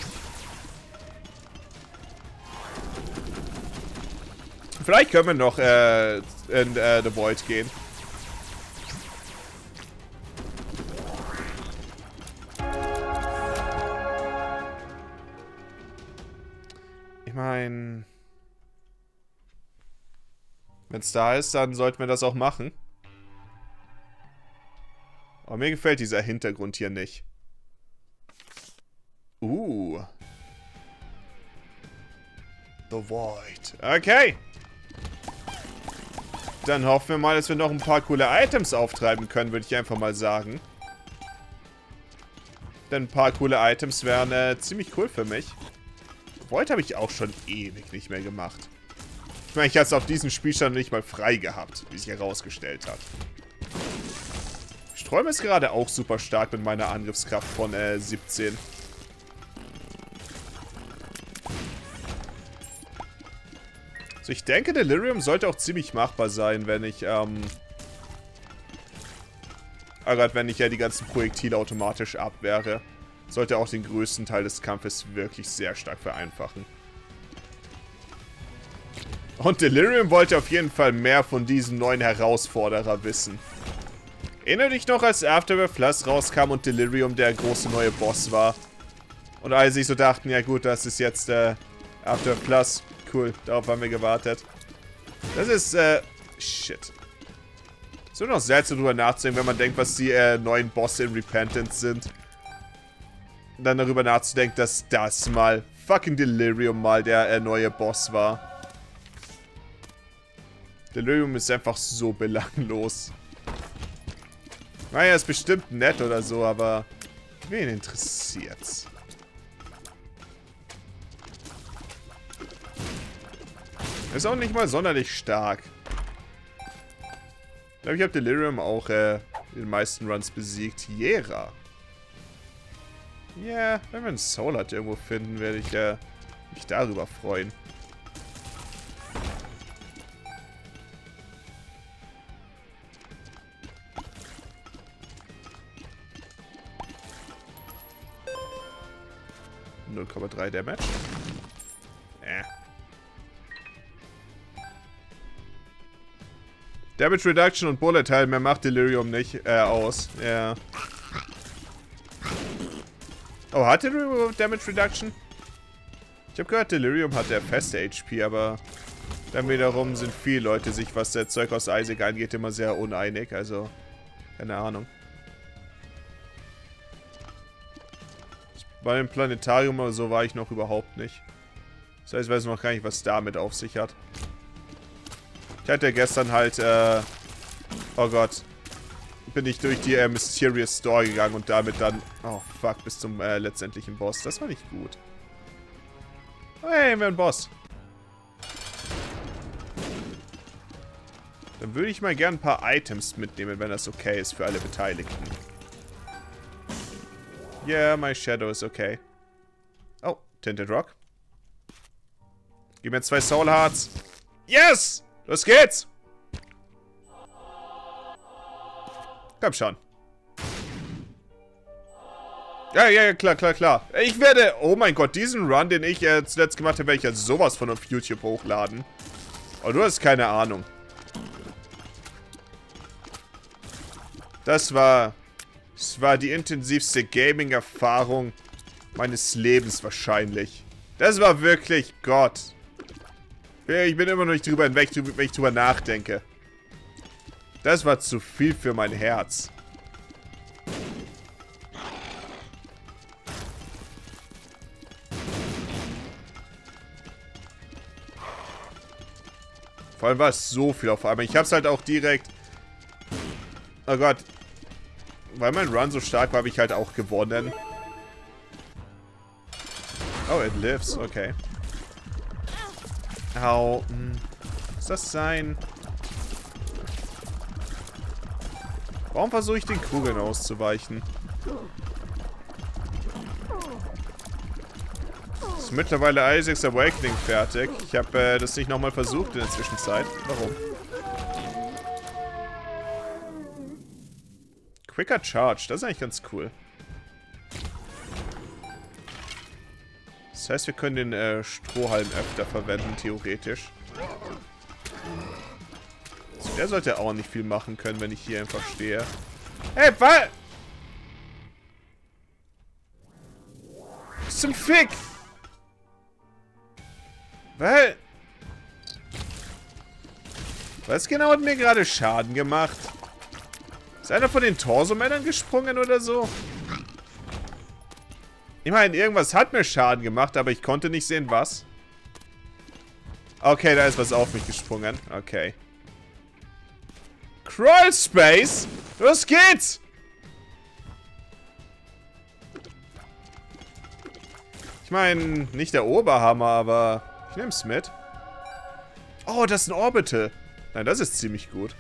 Vielleicht können wir noch äh, in äh, The Void gehen. Ich meine, wenn es da ist, dann sollten wir das auch machen. Aber mir gefällt dieser Hintergrund hier nicht. Uh. The Void. Okay. Dann hoffen wir mal, dass wir noch ein paar coole Items auftreiben können, würde ich einfach mal sagen. Denn ein paar coole Items wären äh, ziemlich cool für mich. Void habe ich auch schon ewig nicht mehr gemacht. Ich meine, ich hatte es auf diesem Spielstand nicht mal frei gehabt, wie sich herausgestellt hat. Sträume ist gerade auch super stark mit meiner Angriffskraft von äh, siebzehn. So, ich denke, Delirium sollte auch ziemlich machbar sein, wenn ich, ähm... Ah, gerade wenn ich ja die ganzen Projektile automatisch abwehre. sollte auch den größten Teil des Kampfes wirklich sehr stark vereinfachen. Und Delirium wollte auf jeden Fall mehr von diesem neuen Herausforderer wissen. Erinnere dich noch, als Afterbirth Plus rauskam und Delirium der große neue Boss war? Und alle sich so dachten, ja gut, das ist jetzt äh, Afterbirth Plus. Cool, darauf haben wir gewartet. Das ist, äh, shit. Es ist noch seltsam drüber nachzudenken, wenn man denkt, was die äh, neuen Bosse in Repentance sind. Und dann darüber nachzudenken, dass das mal fucking Delirium mal der äh, neue Boss war. Delirium ist einfach so belanglos. Naja, ist bestimmt nett oder so, aber wen interessiert's? Ist auch nicht mal sonderlich stark. Ich glaube, ich habe Delirium auch äh, in den meisten Runs besiegt. Jera. Ja, yeah, wenn wir einen Soul Heart irgendwo finden, werde ich äh, mich darüber freuen. null Komma drei Damage. Äh. Damage Reduction und Bullet Hell, mehr macht Delirium nicht äh, aus. Ja. Oh, hat Delirium Damage Reduction? Ich habe gehört, Delirium hat der feste H P, aber dann wiederum sind viele Leute sich, was der Zeug aus Isaac angeht, immer sehr uneinig. Also, keine Ahnung. Bei dem Planetarium oder so war ich noch überhaupt nicht. Das heißt, ich weiß noch gar nicht, was damit auf sich hat. Ich hatte gestern halt, äh... oh Gott. Bin ich durch die äh, Mysterious Store gegangen und damit dann... oh, fuck, bis zum äh, letztendlichen Boss. Das war nicht gut. Oh, hey, wir haben einen Boss. Dann würde ich mal gerne ein paar Items mitnehmen, wenn das okay ist für alle Beteiligten. Yeah, my shadow is okay. Oh, Tinted Rock. Gib mir zwei Soul Hearts. Yes! Los geht's! Komm schon. Ja, ja, ja, klar, klar, klar. Ich werde... oh mein Gott, diesen Run, den ich äh, zuletzt gemacht habe, werde ich ja sowas von auf YouTube hochladen. Aber du hast keine Ahnung. Das war... Das war die intensivste Gaming-Erfahrung meines Lebens wahrscheinlich. Das war wirklich Gott. Ich bin immer noch nicht drüber hinweg, wenn ich drüber nachdenke. Das war zu viel für mein Herz. Vor allem war es so viel auf einmal. Ich hab's halt auch direkt... oh Gott. Weil mein Run so stark war, habe ich halt auch gewonnen. Oh, it lives. Okay. Au. Hm. Was das sein? Warum versuche ich den Kugeln auszuweichen? Ist mittlerweile Isaac's Awakening fertig. Ich habe äh, das nicht nochmal versucht in der Zwischenzeit. Warum? Quicker Charge, das ist eigentlich ganz cool. Das heißt, wir können den äh, Strohhalm öfter verwenden, theoretisch. Also der sollte auch nicht viel machen können, wenn ich hier einfach stehe. Hey, was? Was zum Fick? Was? Was genau hat mir gerade Schaden gemacht? Ist einer von den Torso-Männern gesprungen oder so? Ich meine, irgendwas hat mir Schaden gemacht, aber ich konnte nicht sehen, was. Okay, da ist was auf mich gesprungen. Okay. Crawl Space? Los geht's! Ich meine, nicht der Oberhammer, aber ich nehme es mit. Oh, das ist ein Orbital. Nein, das ist ziemlich gut.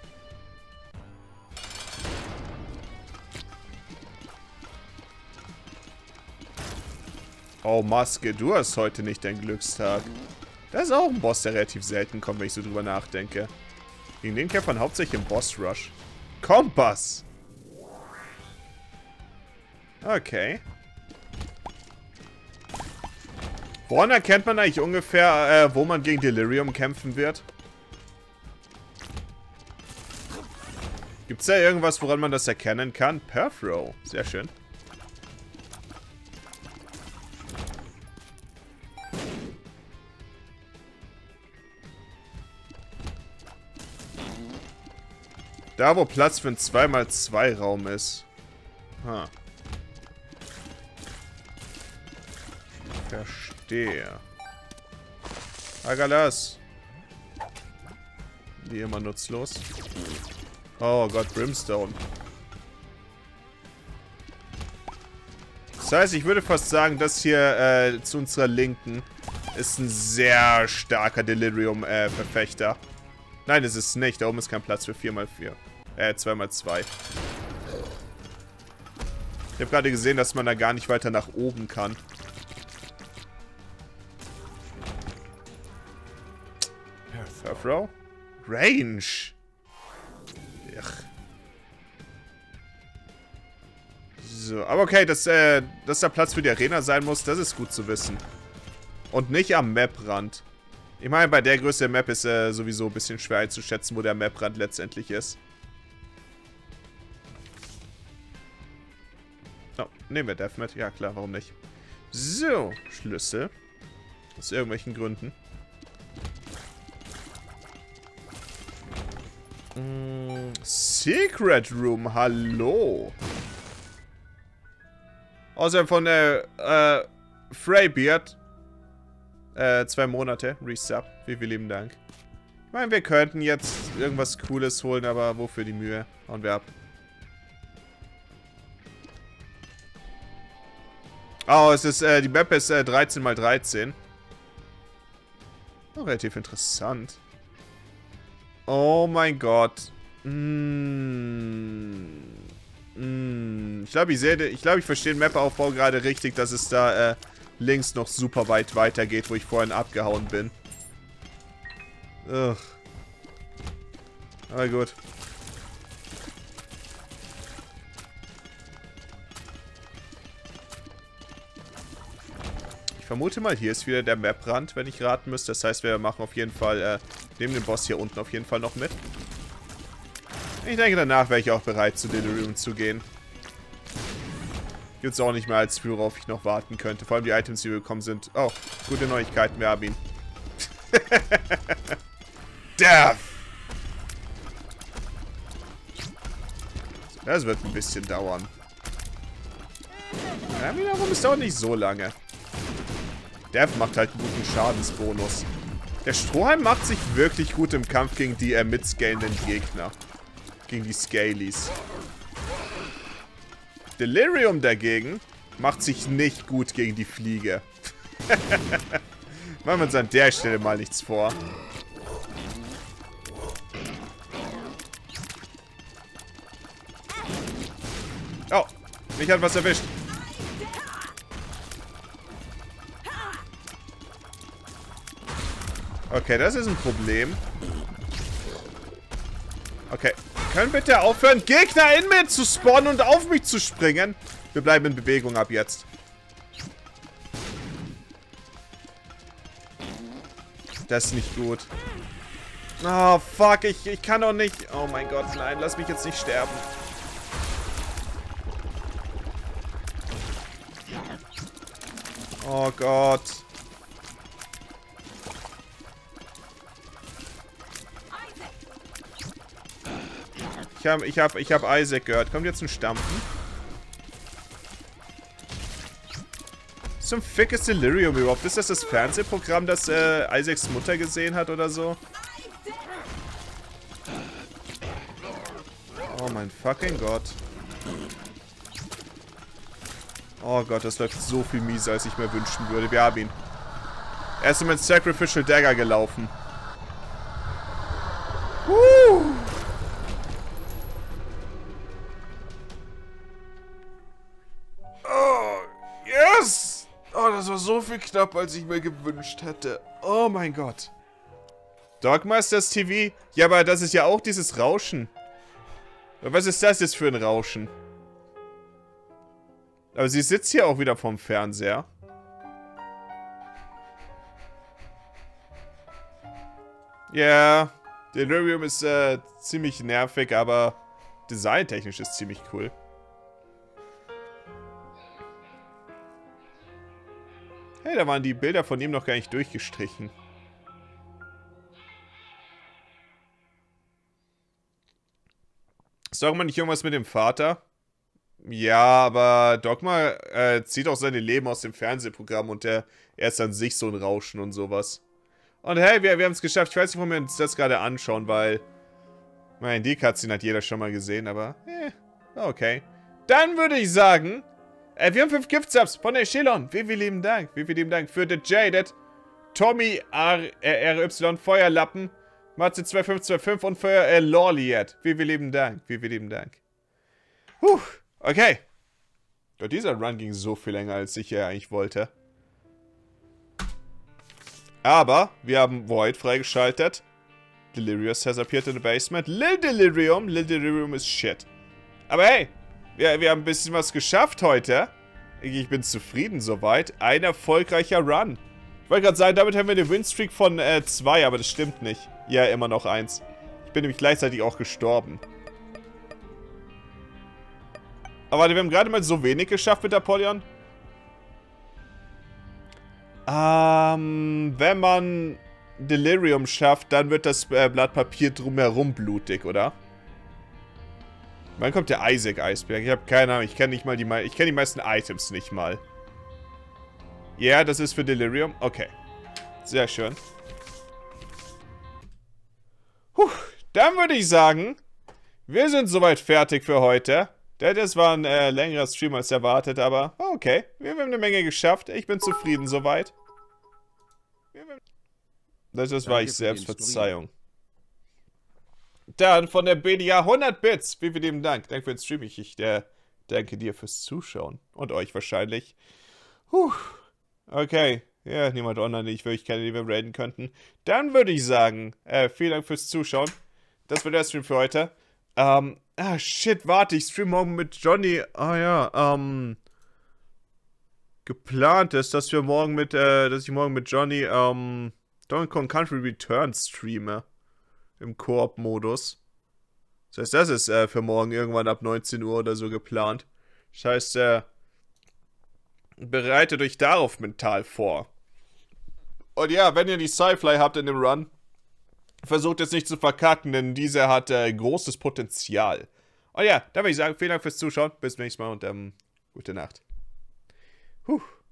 Oh, Maske, du hast heute nicht deinen Glückstag. Das ist auch ein Boss, der relativ selten kommt, wenn ich so drüber nachdenke. Gegen den kämpft man hauptsächlich im Boss-Rush. Kompass! Okay. Woran erkennt man eigentlich ungefähr, äh, wo man gegen Delirium kämpfen wird? Gibt es da irgendwas, woran man das erkennen kann? Perfrow. Sehr schön. Da, wo Platz für ein zwei mal zwei Raum ist. Ha. Verstehe. Agalas. Wie immer nutzlos. Oh Gott, Brimstone. Das heißt, ich würde fast sagen, das hier äh, zu unserer Linken ist ein sehr starker Delirium-Verfechter. Äh, Nein, es ist nicht. Da oben ist kein Platz für vier mal vier. Äh, zwei mal zwei. Ich habe gerade gesehen, dass man da gar nicht weiter nach oben kann. Perfrow? Range! Ach. So, aber okay, dass, äh, dass da Platz für die Arena sein muss, das ist gut zu wissen. Und nicht am Maprand. Ich meine, bei der Größe der Map ist äh, sowieso ein bisschen schwer einzuschätzen, wo der Maprand letztendlich ist. Oh, nehmen wir Deathmat. Ja klar, warum nicht? So, Schlüssel. Aus irgendwelchen Gründen. Mm, Secret Room, hallo. Außerdem von der äh, äh, Freybeard. Äh, zwei Monate. Resub. Vielen, vielen lieben Dank. Ich meine, wir könnten jetzt irgendwas Cooles holen, aber wofür die Mühe? Hauen wir ab. Oh, es ist, äh, die Map ist äh, dreizehn mal dreizehn. Oh, relativ interessant. Oh mein Gott. Mm. Mm. Ich glaube, ich sehe, ich glaube, ich verstehe den Map-Aufbau gerade richtig, dass es da äh, links noch super weit weitergeht, wo ich vorhin abgehauen bin. Ugh. Aber gut. Ich vermute mal, hier ist wieder der Maprand, wenn ich raten müsste. Das heißt, wir machen auf jeden Fall, äh, nehmen den Boss hier unten auf jeden Fall noch mit. Ich denke, danach wäre ich auch bereit, zu Delirium zu gehen. Gibt es auch nicht mehr als viel, worauf ich noch warten könnte. Vor allem die Items, die wir bekommen, sind... Oh, gute Neuigkeiten, wir haben ihn. Death! Das wird ein bisschen dauern. Ja, wiederum, es dauert nicht so lange. Death macht halt einen guten Schadensbonus. Der Strohhalm macht sich wirklich gut im Kampf gegen die äh, mitscalenden Gegner. Gegen die Scalies. Delirium dagegen macht sich nicht gut gegen die Fliege. Machen wir uns an der Stelle mal nichts vor. Oh, mich hat was erwischt. Okay, das ist ein Problem. Okay. Können bitte aufhören, Gegner in mir zu spawnen und auf mich zu springen? Wir bleiben in Bewegung ab jetzt. Das ist nicht gut. Oh, fuck. Ich, ich kann doch nicht... Oh mein Gott, nein. Lass mich jetzt nicht sterben. Oh Gott. Ich habe ich hab, ich hab Isaac gehört. Kommt jetzt ein Stampfen? Zum Fick ist Delirium überhaupt? Ist das das Fernsehprogramm, das äh, Isaacs Mutter gesehen hat oder so? Oh mein fucking Gott. Oh Gott, das läuft so viel mieser, als ich mir wünschen würde. Wir haben ihn. Er ist mit Sacrificial Dagger gelaufen. Woo! Oh, yes! Oh, das war so viel knapper, als ich mir gewünscht hätte. Oh mein Gott. Dogmasters T V? Ja, aber das ist ja auch dieses Rauschen. Was ist das jetzt für ein Rauschen? Aber sie sitzt hier auch wieder vorm Fernseher. Ja, Delirium ist äh, ziemlich nervig, aber designtechnisch ist ziemlich cool. Hey, da waren die Bilder von ihm noch gar nicht durchgestrichen. Ist Dogma nicht irgendwas mit dem Vater? Ja, aber Dogma äh, zieht auch seine Leben aus dem Fernsehprogramm und der, er ist an sich so ein Rauschen und sowas. Und hey, wir, wir haben es geschafft. Ich weiß nicht, warum wir uns das gerade anschauen, weil... Mein, die Cutscene hat jeder schon mal gesehen, aber... Eh, okay. Dann würde ich sagen... Äh, wir haben fünf Gift-Subs von der Shilon. Wie viel lieben Dank. Wie viel lieben Dank für The Jaded, Tommy R Y, Feuerlappen, Matze zwei fünf zwei fünf und für äh, Lorliet. Wie viel lieben Dank. Wie viel lieben Dank. Puh. Okay. Gott, dieser Run ging so viel länger, als ich ja eigentlich wollte. Aber wir haben Void freigeschaltet. Delirious has appeared in the basement. Lil Delirium. Lil Delirium ist shit. Aber hey, wir, wir haben ein bisschen was geschafft heute. Ich bin zufrieden soweit. Ein erfolgreicher Run. Ich wollte gerade sagen, damit haben wir eine Winstreak von zwei, äh, aber das stimmt nicht. Ja, immer noch eins. Ich bin nämlich gleichzeitig auch gestorben. Aber warte, wir haben gerade mal so wenig geschafft mit Apollyon. Ähm, wenn man Delirium schafft, dann wird das äh, Blatt Papier drumherum blutig, oder? Wann kommt der Isaac-Eisberg? Ich habe keine Ahnung, ich kenne nicht mal die, ich kenne die meisten Items nicht mal. Ja, das ist für Delirium. Okay. Sehr schön. Puh, dann würde ich sagen, wir sind soweit fertig für heute. Das war ein äh, längerer Stream als erwartet, aber okay. Wir haben eine Menge geschafft. Ich bin zufrieden soweit. Das, das war ich selbst. Verzeihung. Dann von der B D A hundert Bits. Vielen, vielen Dank. Danke für den Stream. Ich, ich äh, danke dir fürs Zuschauen. Und euch wahrscheinlich. Puh. Okay. Ja, niemand online, ich wirklich keine, die wir raiden könnten. Dann würde ich sagen, äh, vielen Dank fürs Zuschauen. Das wird der Stream für heute. Ähm, ah, shit, warte, ich stream morgen mit Johnny. Ah ja, ähm, geplant ist, dass wir morgen mit, äh, dass ich morgen mit Johnny, ähm, Donkey Kong Country Returns streame. Im Koop-Modus. Das heißt, das ist, äh, für morgen irgendwann ab neunzehn Uhr oder so geplant. Das heißt, äh, bereitet euch darauf mental vor. Und ja, wenn ihr die Sci-Fly habt in dem Run, versucht es nicht zu verkacken, denn diese hat äh, großes Potenzial. Und ja, da würde ich sagen, vielen Dank fürs Zuschauen. Bis zum nächsten Mal und ähm, gute Nacht. Puh.